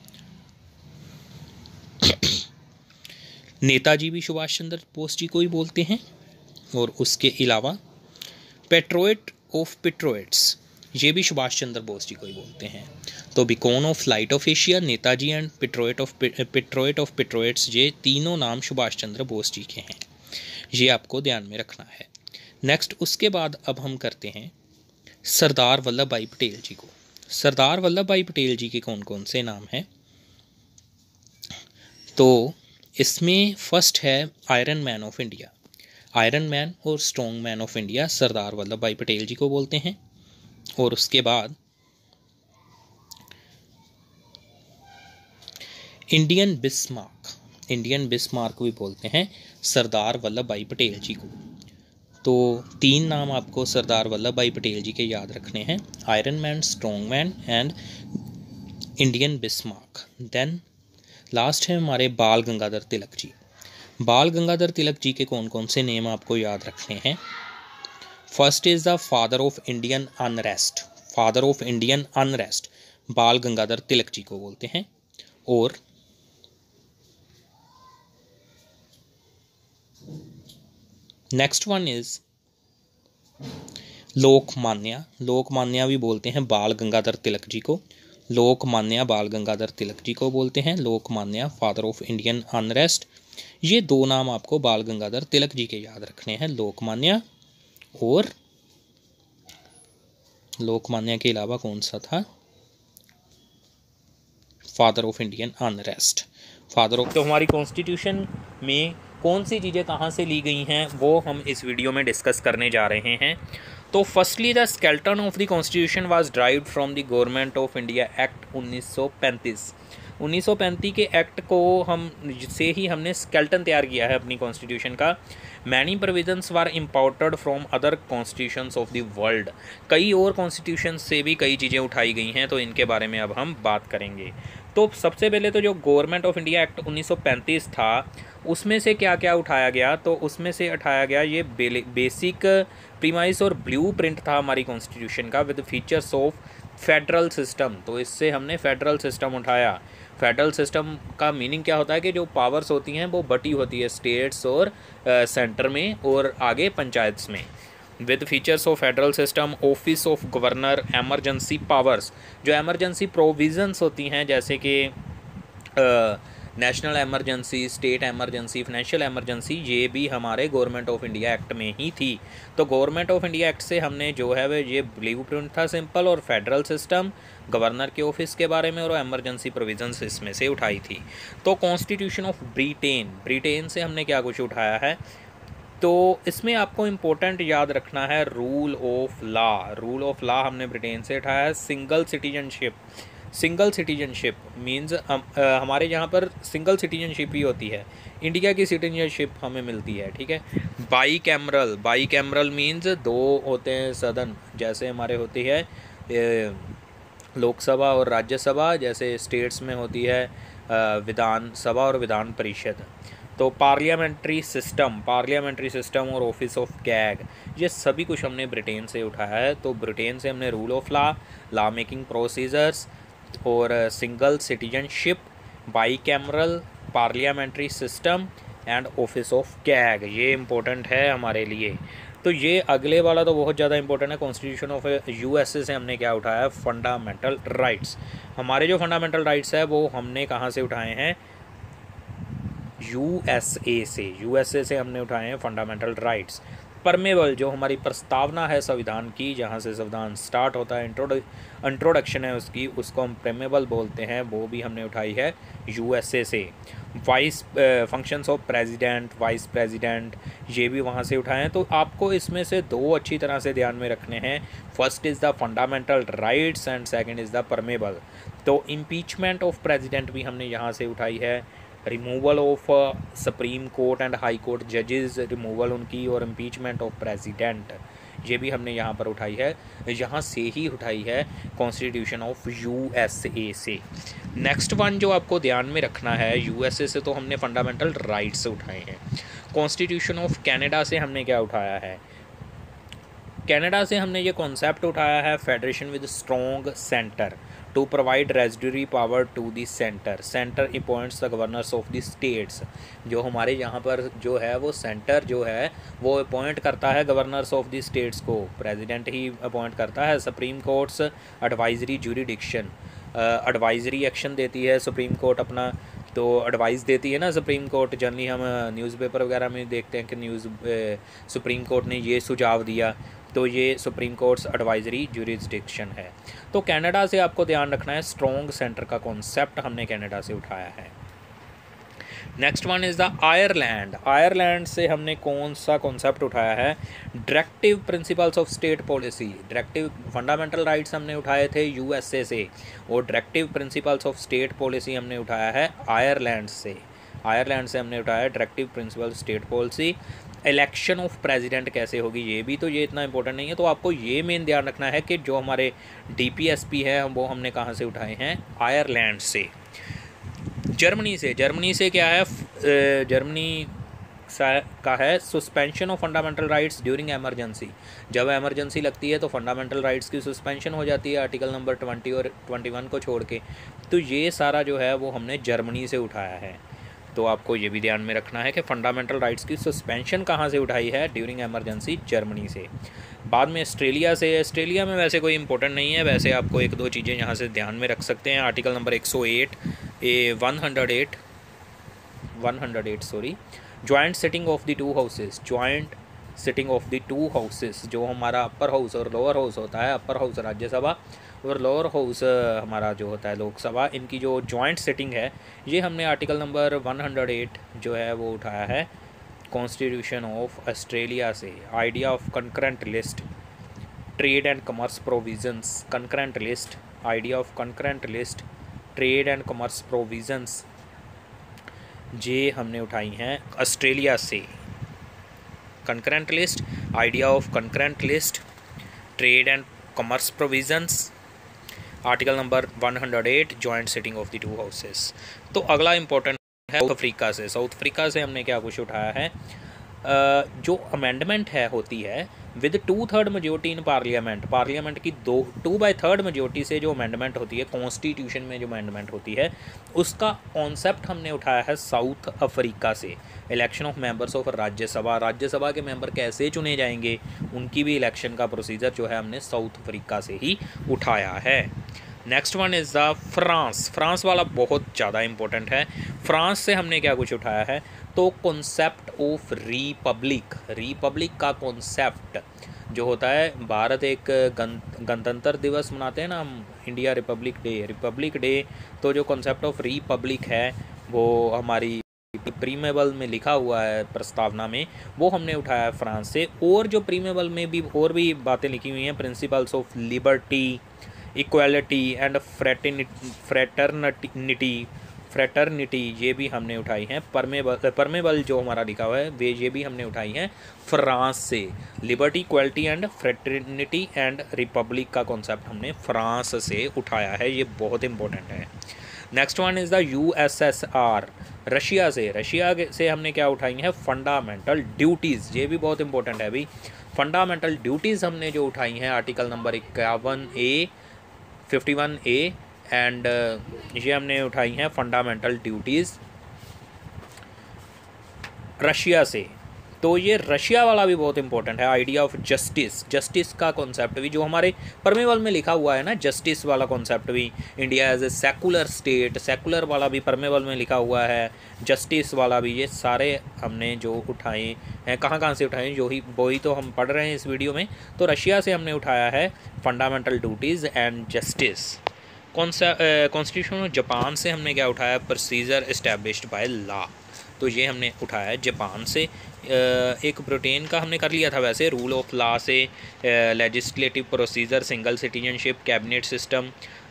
नेताजी भी सुभाष चंद्र बोस जी को ही बोलते हैं, और उसके अलावा पेट्रोइट ऑफ पेट्रोइट्स, ये भी सुभाष चंद्र बोस जी को ही बोलते हैं। तो beacon of light of Asia, Netaji and patriot of patriots, ये तीनों नाम सुभाष चंद्र बोस जी के हैं, ये आपको ध्यान में रखना है। नेक्स्ट उसके बाद अब हम करते हैं सरदार वल्लभ भाई पटेल जी को। सरदार वल्लभ भाई पटेल जी के कौन कौन से नाम हैं? तो इसमें फर्स्ट है iron man of India. Iron man और strong man of India Sardar Vallabh भाई पटेल जी को बोलते हैं। और उसके बाद इंडियन बिस्मार्क भी बोलते हैं सरदार वल्लभ भाई पटेल जी को। तो 3 नाम आपको सरदार वल्लभ भाई पटेल जी के याद रखने हैं, iron man, strong man and Indian Bismarck. Then last है हमारे बाल गंगाधर तिलक जी। बाल गंगाधर तिलक जी के कौन कौन से नेम आपको याद रखने हैं? First is the father of Indian unrest, father of Indian unrest Bal Gangadhar Tilak ji को बोलते हैं। और next one is Lokmanya, Lokmanya भी बोलते हैं बाल गंगाधर तिलक जी को। लोकमान्य बाल गंगाधर तिलक जी को बोलते हैं, Lokmanya father of Indian unrest. ये 2 नाम आपको बाल गंगाधर तिलक जी के याद रखने हैं, लोकमान्य और लोकमान्य के अलावा कौन सा था? Father of Indian unrest, father of. तो हमारी कॉन्स्टिट्यूशन में कौन सी चीज़ें कहाँ से ली गई हैं वो हम इस वीडियो में डिस्कस करने जा रहे हैं। तो firstly the skeleton of the constitution was derived from the government of India act 1935। 1935 के एक्ट को हम से ही हमने स्केलेटन तैयार किया है अपनी कॉन्स्टिट्यूशन का। Many provisions were imported from other constitutions of the world, कई और कॉन्स्टिट्यूशन से भी कई चीज़ें उठाई गई हैं, तो इनके बारे में अब हम बात करेंगे। तो सबसे पहले तो जो गवर्नमेंट ऑफ इंडिया एक्ट 1935 था उसमें से क्या क्या उठाया गया? तो उसमें से उठाया गया ये बेसिक प्रीमाइस और ब्लू प्रिंट था हमारी कॉन्स्टिट्यूशन का with features of federal system. तो इससे हमने फेडरल सिस्टम उठाया। फेडरल सिस्टम का मीनिंग क्या होता है कि जो पावर्स होती हैं वो बटी होती है स्टेट्स और सेंटर में और आगे पंचायत्स में। With features of federal system, office of governor, emergency powers, जो एमरजेंसी प्रोविजंस होती हैं जैसे कि national emergency, state emergency, financial emergency, ये भी हमारे गवर्नमेंट ऑफ इंडिया एक्ट में ही थी। तो गवर्नमेंट ऑफ इंडिया एक्ट से हमने जो है वो ये ब्लू प्रिंट था सिंपल, और फेडरल सिस्टम, गवर्नर के ऑफिस के बारे में और एमरजेंसी प्रोविजंस इसमें से उठाई थी। तो कॉन्स्टिट्यूशन ऑफ ब्रिटेन, ब्रिटेन से हमने क्या कुछ उठाया है? तो इसमें आपको इम्पोर्टेंट याद रखना है rule of law. Rule of law हमने ब्रिटेन से उठाया है। Single citizenship, single citizenship means हमारे यहाँ पर सिंगल सिटीजनशिप ही होती है, इंडिया की सिटीजनशिप हमें मिलती है, ठीक है। Bicameral, bicameral means 2 होते हैं सदन, जैसे हमारे होती है लोकसभा और राज्यसभा, जैसे स्टेट्स में होती है विधान सभा और विधान परिषद। तो पार्लियामेंट्री सिस्टम और ऑफिस ऑफ गैग, ये सभी कुछ हमने ब्रिटेन से उठाया है। तो ब्रिटेन से हमने rule of law, law making procedures और single citizenship, bicameral, parliamentary system and office of CAG, ये इम्पोर्टेंट है हमारे लिए। तो ये अगले वाला तो बहुत ज़्यादा इंपॉर्टेंट है। कॉन्स्टिट्यूशन ऑफ यूएसए से हमने क्या उठाया है? Fundamental rights. हमारे जो फंडामेंटल राइट्स है वो हमने कहाँ से उठाए हैं? यूएसए से हमने उठाए हैं फंडामेंटल राइट्स। परमेबल जो हमारी प्रस्तावना है संविधान की, जहाँ से संविधान स्टार्ट होता है, इंट्रोडक्शन है उसकी, उसको हम परमेबल बोलते हैं, वो भी हमने उठाई है यूएसए से। Vice functions of president, vice president, ये भी वहाँ से उठाए हैं। तो आपको इसमें से दो अच्छी तरह से ध्यान में रखने हैं, first is the fundamental rights and second is the preamble. तो इम्पीचमेंट ऑफ प्रेसिडेंट भी हमने यहाँ से उठाई है, removal of supreme court and high court जजेस, रिमूवल उनकी, और इम्पीचमेंट ऑफ प्रेसिडेंट ये भी हमने यहाँ पर उठाई है, यहाँ से ही उठाई है कॉन्स्टिट्यूशन ऑफ यूएसए से। नेक्स्ट वन जो आपको ध्यान में रखना है, यूएसए से तो हमने फंडामेंटल राइट्स उठाए हैं। कॉन्स्टिट्यूशन ऑफ कनाडा से हमने क्या उठाया है, कनाडा से हमने ये कॉन्सेप्ट उठाया है, federation with strong centre to provide residuary power to the centre, centre appoints the governors of the states. जो हमारे यहाँ पर जो है वो सेंटर जो है वो अपॉइंट करता है गवर्नर्स ऑफ द स्टेट्स को, प्रेसिडेंट ही अपॉइंट करता है। Supreme court's advisory jurisdiction, advisory action देती है सुप्रीम कोर्ट अपना, तो एडवाइस देती है ना सुप्रीम कोर्ट। जनरली हम न्यूज़पेपर वगैरह में देखते हैं कि सुप्रीम कोर्ट ने ये सुझाव दिया, तो ये सुप्रीम कोर्ट्स एडवाइजरी ज्यूरिसडिक्शन है। तो कनाडा से आपको ध्यान रखना है, स्ट्रॉन्ग सेंटर का कॉन्सेप्ट हमने कनाडा से उठाया है। Next one is the Ireland. Ireland से हमने कौन सा कॉन्सेप्ट उठाया है, directive principles of state policy. Directive fundamental rights हमने उठाए थे यूएसए से, और directive principles of state policy हमने उठाया है आयरलैंड से। आयरलैंड से हमने उठाया directive principle state policy. Election of president कैसे होगी, ये भी तो ये इतना इंपॉर्टेंट नहीं है, तो आपको ये मेन ध्यान रखना है कि जो हमारे डीपीएसपी है वो हमने कहाँ से उठाए हैं, आयरलैंड से। जर्मनी से क्या है, जर्मनी का है suspension of fundamental rights during emergency. जब एमरजेंसी लगती है तो फंडामेंटल राइट्स की सस्पेंशन हो जाती है, आर्टिकल नंबर 20 और 21 को छोड़ के। तो ये सारा जो है वो हमने जर्मनी से उठाया है। तो आपको ये भी ध्यान में रखना है कि फंडामेंटल राइट्स की सस्पेंशन कहाँ से उठाई है, ड्यूरिंग एमरजेंसी, जर्मनी से। बाद में ऑस्ट्रेलिया से, ऑस्ट्रेलिया में वैसे कोई इंपॉर्टेंट नहीं है, वैसे आपको एक दो चीज़ें यहाँ से ध्यान में रख सकते हैं। Article number 108 joint sitting of the two houses, joint sitting of the two houses, जो हमारा अपर हाउस और लोअर हाउस होता है, अपर हाउस राज्यसभा और लोअर हाउस हमारा जो होता है लोकसभा, इनकी जो जॉइंट सिटिंग है, ये हमने आर्टिकल नंबर 108 जो है वो उठाया है कॉन्स्टिट्यूशन ऑफ ऑस्ट्रेलिया से। Idea of concurrent list, trade and commerce provisions, concurrent list, idea of concurrent list, trade and commerce provisions, ये हमने उठाई हैं ऑस्ट्रेलिया से। Concurrent list, idea of concurrent list, trade and commerce provisions, article number 108 joint sitting of the two houses. तो अगला इंपॉर्टेंट है साउथ अफ्रीका से। साउथ अफ्रीका से हमने क्या कुछ उठाया है, जो अमेंडमेंट है होती है with 2/3 majority in parliament, parliament की 2/3 मेजोरिटी से जो अमेंडमेंट होती है, कॉन्स्टिट्यूशन में जो अमेंडमेंट होती है, उसका कॉन्सेप्ट हमने उठाया है साउथ अफ्रीका से। Election of members of Rajya Sabha, Rajya Sabha के मेंबर कैसे चुने जाएंगे, उनकी भी इलेक्शन का प्रोसीजर जो है हमने साउथ अफ्रीका से ही उठाया है। Next one is the France. France वाला बहुत ज़्यादा इंपॉर्टेंट है। फ्रांस से हमने क्या कुछ उठाया है, तो कॉन्सेप्ट ऑफ रिपब्लिक, रिपब्लिक का कॉन्सेप्ट जो होता है, भारत एक गणतंत्र दिवस मनाते हैं ना हम, इंडिया रिपब्लिक डे, तो जो कॉन्सेप्ट ऑफ रिपब्लिक है वो हमारी प्रीमेबल में लिखा हुआ है प्रस्तावना में, वो हमने उठाया है फ्रांस से। और जो प्रीमेबल में भी और भी बातें लिखी हुई हैं, principles of liberty, equality and fraternity, ये भी हमने उठाई हैं। परमेबल जो हमारा लिखा हुआ है वे ये भी हमने उठाई हैं फ्रांस से। Liberty, equality and fraternity and republic का कॉन्सेप्ट हमने फ्रांस से उठाया है, ये बहुत इंपॉर्टेंट है। Next one is the USSR. Russia से हमने क्या उठाई हैं, फंडामेंटल ड्यूटीज़, ये भी बहुत इंपॉर्टेंट है अभी। फंडामेंटल ड्यूटीज़ हमने जो उठाई हैं आर्टिकल नंबर 51A एंड ये हमने उठाई हैं फंडामेंटल ड्यूटीज़ रशिया से। तो ये रशिया वाला भी बहुत इंपॉर्टेंट है, आइडिया ऑफ जस्टिस, जस्टिस का कॉन्सेप्ट भी जो हमारे परमेवल में लिखा हुआ है ना, जस्टिस वाला कॉन्सेप्ट भी, India as a secular state, secular वाला भी परमेवल में लिखा हुआ है, जस्टिस वाला भी, ये सारे हमने जो उठाए हैं, कहाँ से उठाए जो ही वही तो हम पढ़ रहे हैं इस वीडियो में। तो रशिया से हमने उठाया है fundamental duties and justice. Constitution of Japan से हमने क्या उठाया, प्रोसीजर इस्टेब्लिश्ड बाय लॉ, तो ये हमने उठाया है जापान से। एक ब्रिटेन का हमने कर लिया था वैसे, रूल ऑफ लॉ से, legislative procedure, single citizenship, cabinet system,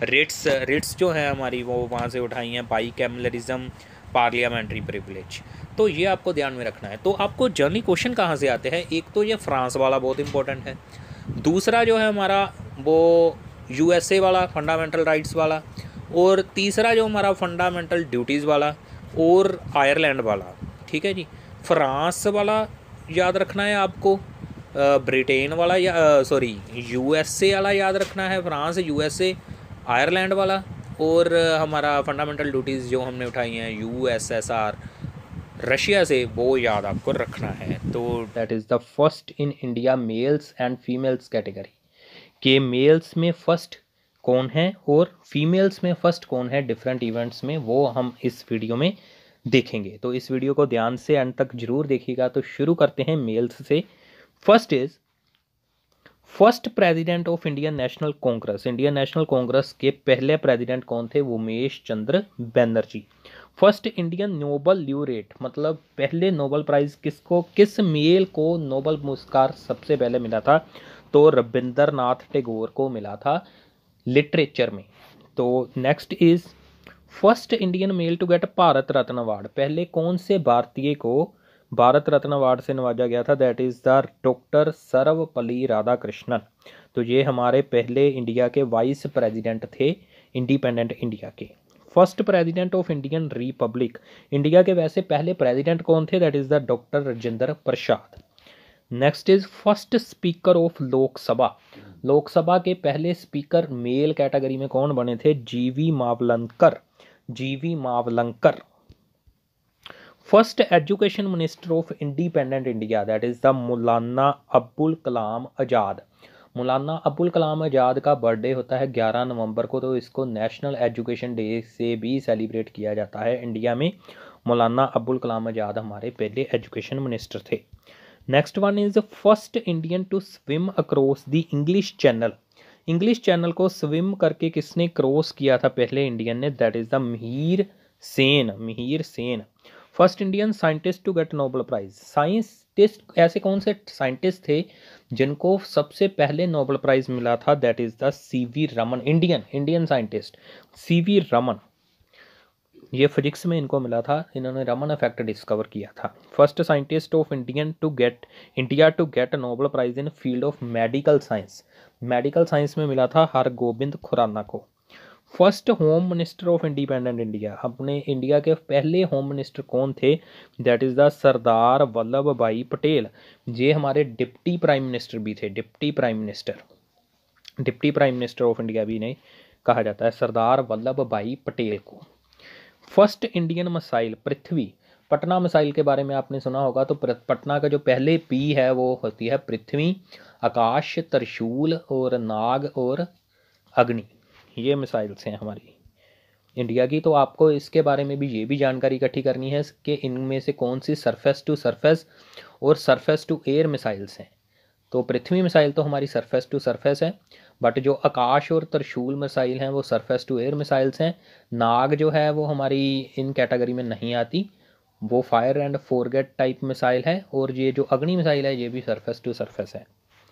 writs जो है हमारी वो वहाँ से उठाई हैं, बाईकैमलरिज्म, पार्लियामेंट्री प्रिविलेज। तो ये आपको ध्यान में रखना है। तो आपको जनरली क्वेश्चन कहाँ से आते हैं, एक तो ये फ्रांस वाला बहुत इंपॉर्टेंट है, दूसरा जो है हमारा वो यूएसए वाला फंडामेंटल राइट्स वाला, और तीसरा जो हमारा फंडामेंटल ड्यूटीज़ वाला, और आयरलैंड वाला। ठीक है जी, फ्रांस वाला याद रखना है आपको, ब्रिटेन वाला या सॉरी यूएसए वाला याद रखना है, फ्रांस, यूएसए, आयरलैंड वाला, और हमारा फंडामेंटल ड्यूटीज़ जो हमने उठाई हैं यूएसएसआर रशिया से, वो याद आपको रखना है। तो that is the first in India males and females category, के मेल्स में फर्स्ट कौन है और फीमेल्स में फर्स्ट कौन है डिफरेंट इवेंट्स में, वो हम इस वीडियो में देखेंगे। तो इस वीडियो को ध्यान से एंड तक जरूर देखिएगा। तो शुरू करते हैं मेल्स से। First is first president of Indian National Congress, Indian National Congress के पहले प्रेसिडेंट कौन थे, Umesh Chandra Banerjee. First Indian Nobel laureate, मतलब पहले नोबल प्राइज किसको, किस मेल को नोबल पुरस्कार सबसे पहले मिला था, तो रविंद्रनाथ टैगोर को मिला था लिटरेचर में। तो next is first Indian male to get Bharat Ratna award, पहले कौन से भारतीय को भारत रत्न अवार्ड से नवाजा गया था, that is the doctor Sarvepalli Radhakrishnan. तो ये हमारे पहले इंडिया के वाइस प्रेसिडेंट थे इंडिपेंडेंट इंडिया के। First president of Indian republic, India के वैसे पहले प्रेसिडेंट कौन थे, that is the doctor Rajendra Prasad. Next is first speaker of Lok Sabha, Lok Sabha के पहले स्पीकर मेल कैटेगरी में कौन बने थे, G V Mavalankar, G V Mavalankar. First education minister of independent India, that is the Maulana Abdul Kalam Azad. मौलाना अब्दुल कलाम आज़ाद का बर्थडे होता है 11 नवंबर को, तो इसको नेशनल एजुकेशन डे से भी सेलिब्रेट किया जाता है इंडिया में। मौलाना अब्दुल कलाम आज़ाद हमारे पहले एजुकेशन मिनिस्टर थे। Next one is first Indian to swim across the English Channel, English Channel को स्विम करके किसने क्रॉस किया था पहले इंडियन ने, that is the Mihir Sen, Mihir Sen. First Indian scientist to get Nobel prize, scientist ऐसे कौन से साइंटिस्ट थे जिनको सबसे पहले नोबेल प्राइज मिला था, that is the C V Raman, Indian scientist C V Raman, ये फिजिक्स में इनको मिला था, इन्होंने रमन इफेक्ट डिस्कवर किया था। First scientist of India to get Nobel prize in field of medical science, medical science में मिला था हरगोबिंद खुराना को। First home minister of independent India, अपने इंडिया के पहले होम मिनिस्टर कौन थे, that is the Sardar Vallabh भाई पटेल। ये हमारे डिप्टी प्राइम मिनिस्टर भी थे, deputy prime minister of India भी नहीं कहा जाता है सरदार वल्लभ भाई पटेल को। First Indian missile Prithvi, Patna missile के बारे में आपने सुना होगा, तो पटना का जो पहले पी है वो होती है पृथ्वी, आकाश, त्रिशूल और नाग और अग्नि, ये मिसाइल्स हैं हमारी इंडिया की। तो आपको इसके बारे में भी ये भी जानकारी इकट्ठी करनी है कि इनमें से कौन सी सरफेस टू सरफेस और सरफेस टू एयर मिसाइल्स हैं। तो पृथ्वी मिसाइल तो हमारी सरफेस टू सरफेस है, बट जो आकाश और त्रिशूल मिसाइल हैं वो सरफेस टू एयर मिसाइल्स हैं। नाग जो है वो हमारी इन कैटेगरी में नहीं आती, वो fire and forget type missile है, और ये जो अग्नि मिसाइल है ये भी सरफेस टू सरफेस है।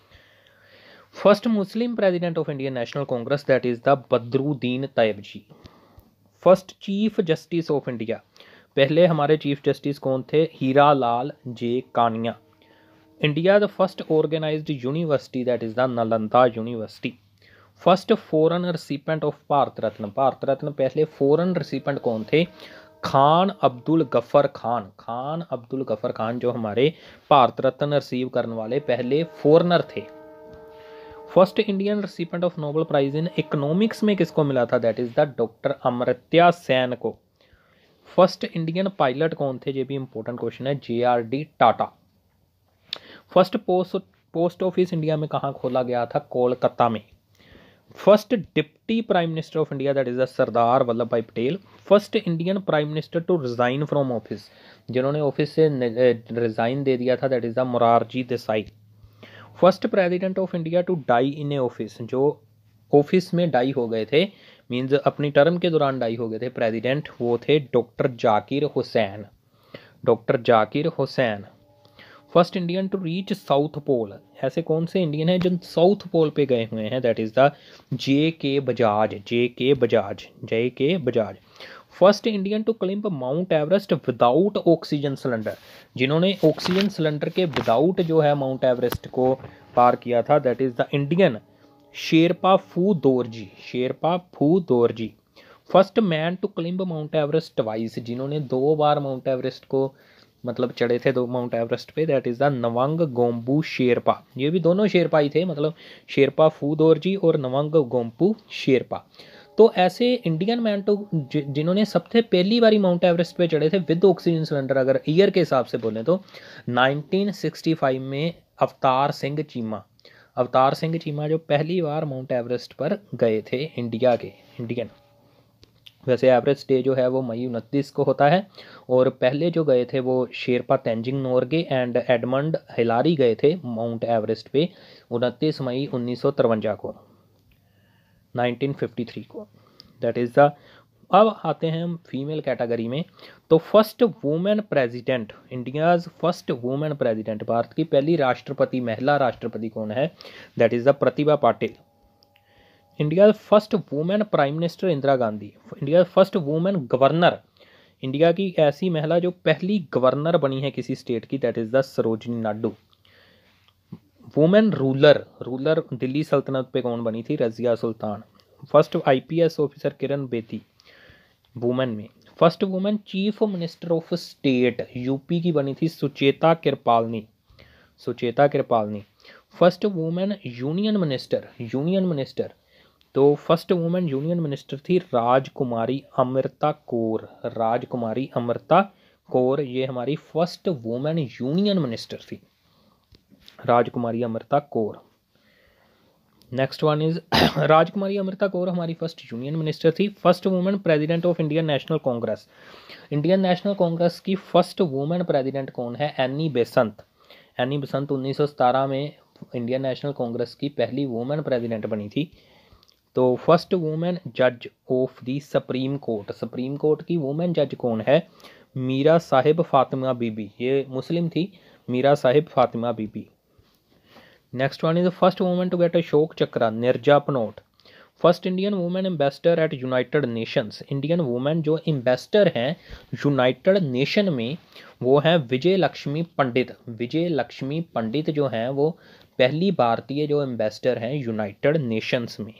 First Muslim president of Indian National Congress, that is the Badruddin Tyabji. First chief justice of India, पहले हमारे चीफ जस्टिस कौन थे, Hira Lal J Kania. India the first organised university, that is the Nalanda university. First foreign recipient of Bharat Ratna, Bharat Ratna पहले फॉरेन रिसिपेंट कौन थे, खान अब्दुल गफर खान, खान अब्दुल गफर खान जो हमारे भारत रत्न रिसीव करने वाले पहले फॉरेनर थे। First Indian recipient of Nobel prize in economics में किसको मिला था, that is the doctor Amartya Sen को। फर्स्ट इंडियन पायलट कौन थे, ये भी इंपॉर्टेंट क्वेश्चन है, JRD Tata. First post office India में कहाँ खोला गया था? कोलकाता में। First deputy prime minister of India that is the Sardar Vallabh भाई Patel. First Indian prime minister to resign from office, जिन्होंने ऑफिस से रिजाइन दे दिया था, that is the Morarji Desai. First president of India to die in a office, जो ऑफिस में डाई हो गए थे, मीन्स अपनी टर्म के दौरान डाई हो गए थे प्रेसिडेंट, वो थे doctor Zakir Hussain. Doctor Zakir Hussain. First Indian to reach South Pole, ऐसे कौन से इंडियन हैं जो साउथ पोल पे गए हुए हैं? That is the J K Bajaj. First Indian to climb Mount Everest without oxygen cylinder, जिन्होंने ऑक्सीजन सिलेंडर के विदाउट जो है माउंट एवरेस्ट को पार किया था, that is the Indian Sherpa Phu Dorji. First man to climb Mount Everest twice, जिन्होंने 2 बार माउंट एवरेस्ट को मतलब चढ़े थे 2 माउंट एवरेस्ट पे, that is the Nawang Gombu Sherpa. ये भी दोनों शेरपा ही थे, मतलब शेरपा फूदोरजी और नवंग गोम्बू शेरपा। तो ऐसे इंडियन मैन तो जिन्होंने सबसे पहली बारी माउंट एवरेस्ट पे चढ़े थे विद ऑक्सीजन सिलेंडर, अगर ईयर के हिसाब से बोलें तो 1965 में अवतार सिंह चीमा जो पहली बार माउंट एवरेस्ट पर गए थे इंडिया के इंडियन। वैसे एवरेस्ट डे जो है वो मई 29 को होता है, और पहले जो गए थे वो Sherpa Tenzing Norgay and Edmund Hillary गए थे माउंट एवरेस्ट पे 29 मई 1953 को 1953 को, दैट इज़ द। अब आते हैं हम फीमेल कैटेगरी में। तो first women president, India's first women president, Bharat की पहली राष्ट्रपति, महिला राष्ट्रपति कौन है? That is the Pratibha Patil. India first women prime minister Indira Gandhi. India first women governor, India की ऐसी महिला जो पहली गवर्नर बनी है किसी स्टेट की, that is the Sarojini Naidu. Women ruler Delhi सल्तनत पे कौन बनी थी? Razia Sultan. First IPS officer Kiran Bedi, women में। First women chief minister of state UP की बनी थी Sucheta Kripalani. First women union minister, तो फर्स्ट वुमेन यूनियन मिनिस्टर थी राजकुमारी अमृता कौर। ये हमारी फर्स्ट वुमेन यूनियन मिनिस्टर थी, Rajkumari Amrita Kaur. Next one is Rajkumari Amrita Kaur हमारी फर्स्ट यूनियन मिनिस्टर थी। First women president of Indian National Congress की फर्स्ट वुमेन प्रेसिडेंट कौन है? एनी बेसंत 1917 में इंडियन नेशनल कांग्रेस की पहली वुमेन प्रेसिडेंट बनी थी। तो फर्स्ट वुमेन जज ऑफ द सुप्रीम कोर्ट की वुमेन जज कौन है? मीरा साहिब फातिमा बीबी, ये मुस्लिम थी, Meera Sahib Fathima Bibi. Next one is first women to get Ashok Chakra, Neerja Panot. First Indian women ambassador at United Nations, Indian women जो एम्बेसडर हैं यूनाइटेड नेशन में वो हैं विजय लक्ष्मी पंडित जो हैं वो पहली भारतीय जो एम्बेसडर हैं यूनाइटेड नेशंस में,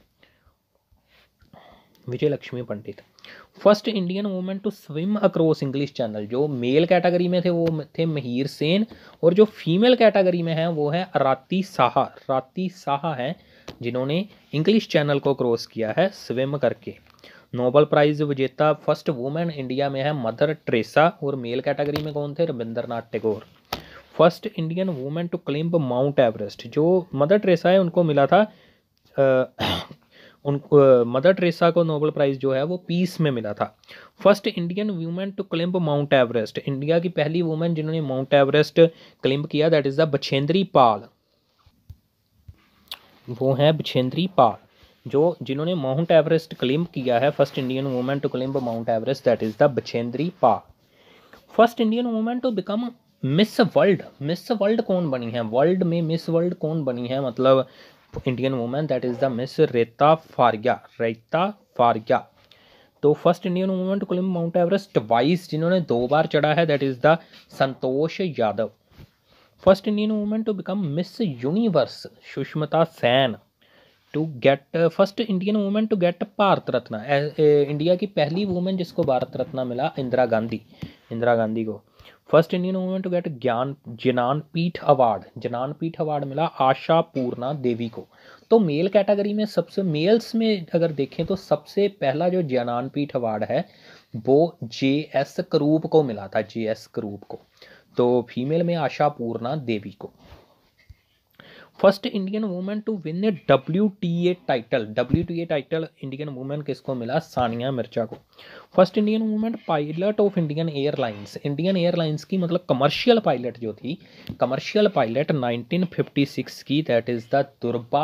Vijaya Lakshmi Pandit. First Indian women to swim across English Channel, जो मेल कैटेगरी में थे वो थे महिर सेन, और जो फीमेल कैटेगरी में है वो है राती साहा हैं, जिन्होंने इंग्लिश चैनल को क्रॉस किया है स्विम करके। नोबेल प्राइज विजेता फर्स्ट वुमेन इंडिया में है मदर टेरेसा, और मेल कैटेगरी में कौन थे? Rabindranath Tagore. First Indian women to climb Mount Everest, जो मदर टेरेसा है उनको मिला था मदर टेरेसा को नोबेल प्राइज़ जो है वो पीस में मिला था। First Indian women to climb Mount Everest, India की पहली वुमेन जिन्होंने माउंट एवरेस्ट क्लाइंब किया, that is the Bachendri Pal. वो हैं बछेंद्री पाल, जो जिन्होंने माउंट एवरेस्ट क्लाइंब किया है। First Indian women to climb Mount Everest, that is the Bachendri Pal. First Indian women to become Miss World कौन बनी है? वर्ल्ड में मिस वर्ल्ड कौन बनी है? मतलब Indian women, that is the miss Reita Faria. तो first Indian women to climb Mount Everest twice, जिन्होंने 2 बार चढ़ा है, that is the Santosh Yadav. First Indian women to become Miss Universe Sushmita Sen. First Indian women to get Bharat Ratna, India की पहली वुमेन जिसको भारत रत्न मिला इंदिरा गांधी को। First Indian women to get Jnanpith award मिला आशा पूर्णा देवी को। तो मेल कैटेगरी में मेल्स में अगर देखें तो सबसे पहला जो ज्ञानपीठ अवार्ड है वो JS करूप को मिला था, JS करूप को। तो फीमेल में आशा पूर्णा देवी को। First Indian women to win a WTA title Indian women किसको मिला? सानिया मिर्जा को। First Indian women pilot of Indian Airlines की मतलब कमर्शियल पायलट जो थी, कमर्शियल पायलट 1956 की, that is the Durba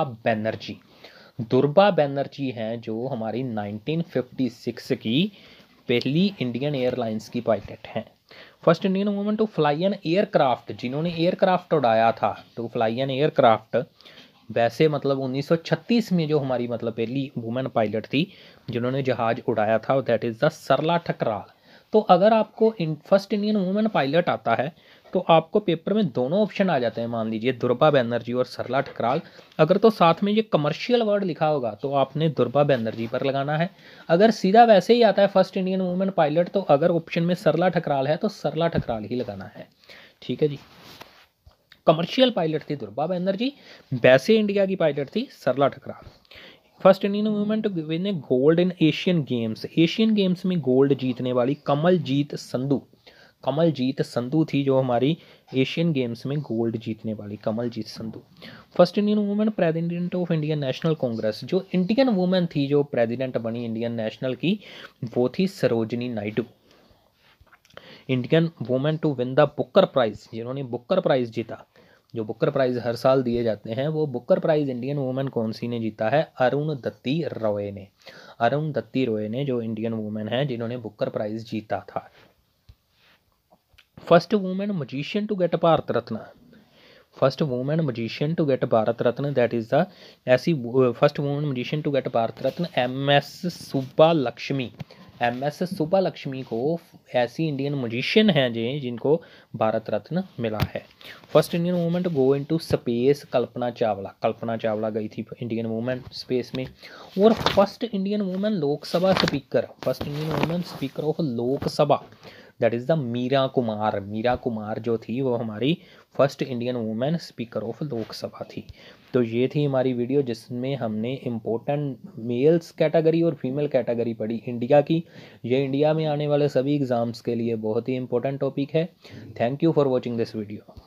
Banerjee हैं जो हमारी 1956 की पहली इंडियन एयरलाइंस की पायलट हैं। First Indian women to fly an aircraft, जिन्होंने एयरक्राफ्ट उड़ाया था, टू फ्लाई एन एयरक्राफ्ट, वैसे मतलब 1936 में जो हमारी मतलब पहली वुमेन पायलट थी जिन्होंने जहाज उड़ाया था, that is the Sarla Thakral. तो अगर आपको फर्स्ट इंडियन वुमेन पायलट आता है तो आपको पेपर में दोनों ऑप्शन आ जाते हैं, मान लीजिए दुर्बा बैनर्जी और सरला ठकराल। अगर तो साथ में ये कमर्शियल वर्ड लिखा होगा तो आपने दुर्बा बैनर्जी पर लगाना है। अगर सीधा वैसे ही आता है फर्स्ट इंडियन वुमेन पायलट, तो अगर ऑप्शन में सरला ठकराल है तो सरला ठकराल ही लगाना है। ठीक है जी। कमर्शियल पायलट थी दुर्बा बैनर्जी, वैसे इंडिया की पायलट थी Sarla Thakral. First Indian women to win a gold in Asian Games में गोल्ड जीतने वाली कमलजीत संधू थी जो हमारी एशियन गेम्स में गोल्ड जीतने वाली Kamaljeet Sandhu. First Indian women president of Indian National Congress, जो इंडियन वुमेन थी जो प्रेसिडेंट बनी इंडियन नेशनल की, वो थी Sarojini Naidu. Indian women to win the Booker prize, जिन्होंने बुकर प्राइज जीता, जो बुकर प्राइज हर साल दिए जाते हैं, वो बुकर प्राइज इंडियन वुमेन कौन सी ने जीता है? अरुणधति रॉय ने जो इंडियन वुमेन है जिन्होंने बुकर प्राइज जीता था। First women magician to get Bharat Ratna, that is the ऐसी first women magician to get Bharat Ratna MS Subbulakshmi को ऐसी इंडियन मजिशियन हैं जिनको भारत रत्न मिला है। First Indian women to go into space, Kalpana Chawla गई थी इंडियन वुमेन स्पेस में। और first Indian women Lok Sabha speaker, speaker of Lok Sabha, that is the Meera Kumar जो थी वो हमारी first Indian women speaker of Lok Sabha थी। तो ये थी हमारी वीडियो जिसमें हमने इम्पोर्टेंट मेल्स कैटेगरी और फीमेल कैटेगरी पढ़ी इंडिया की। ये इंडिया में आने वाले सभी एग्ज़ाम्स के लिए बहुत ही इंपॉर्टेंट टॉपिक है। Thank you for watching this video.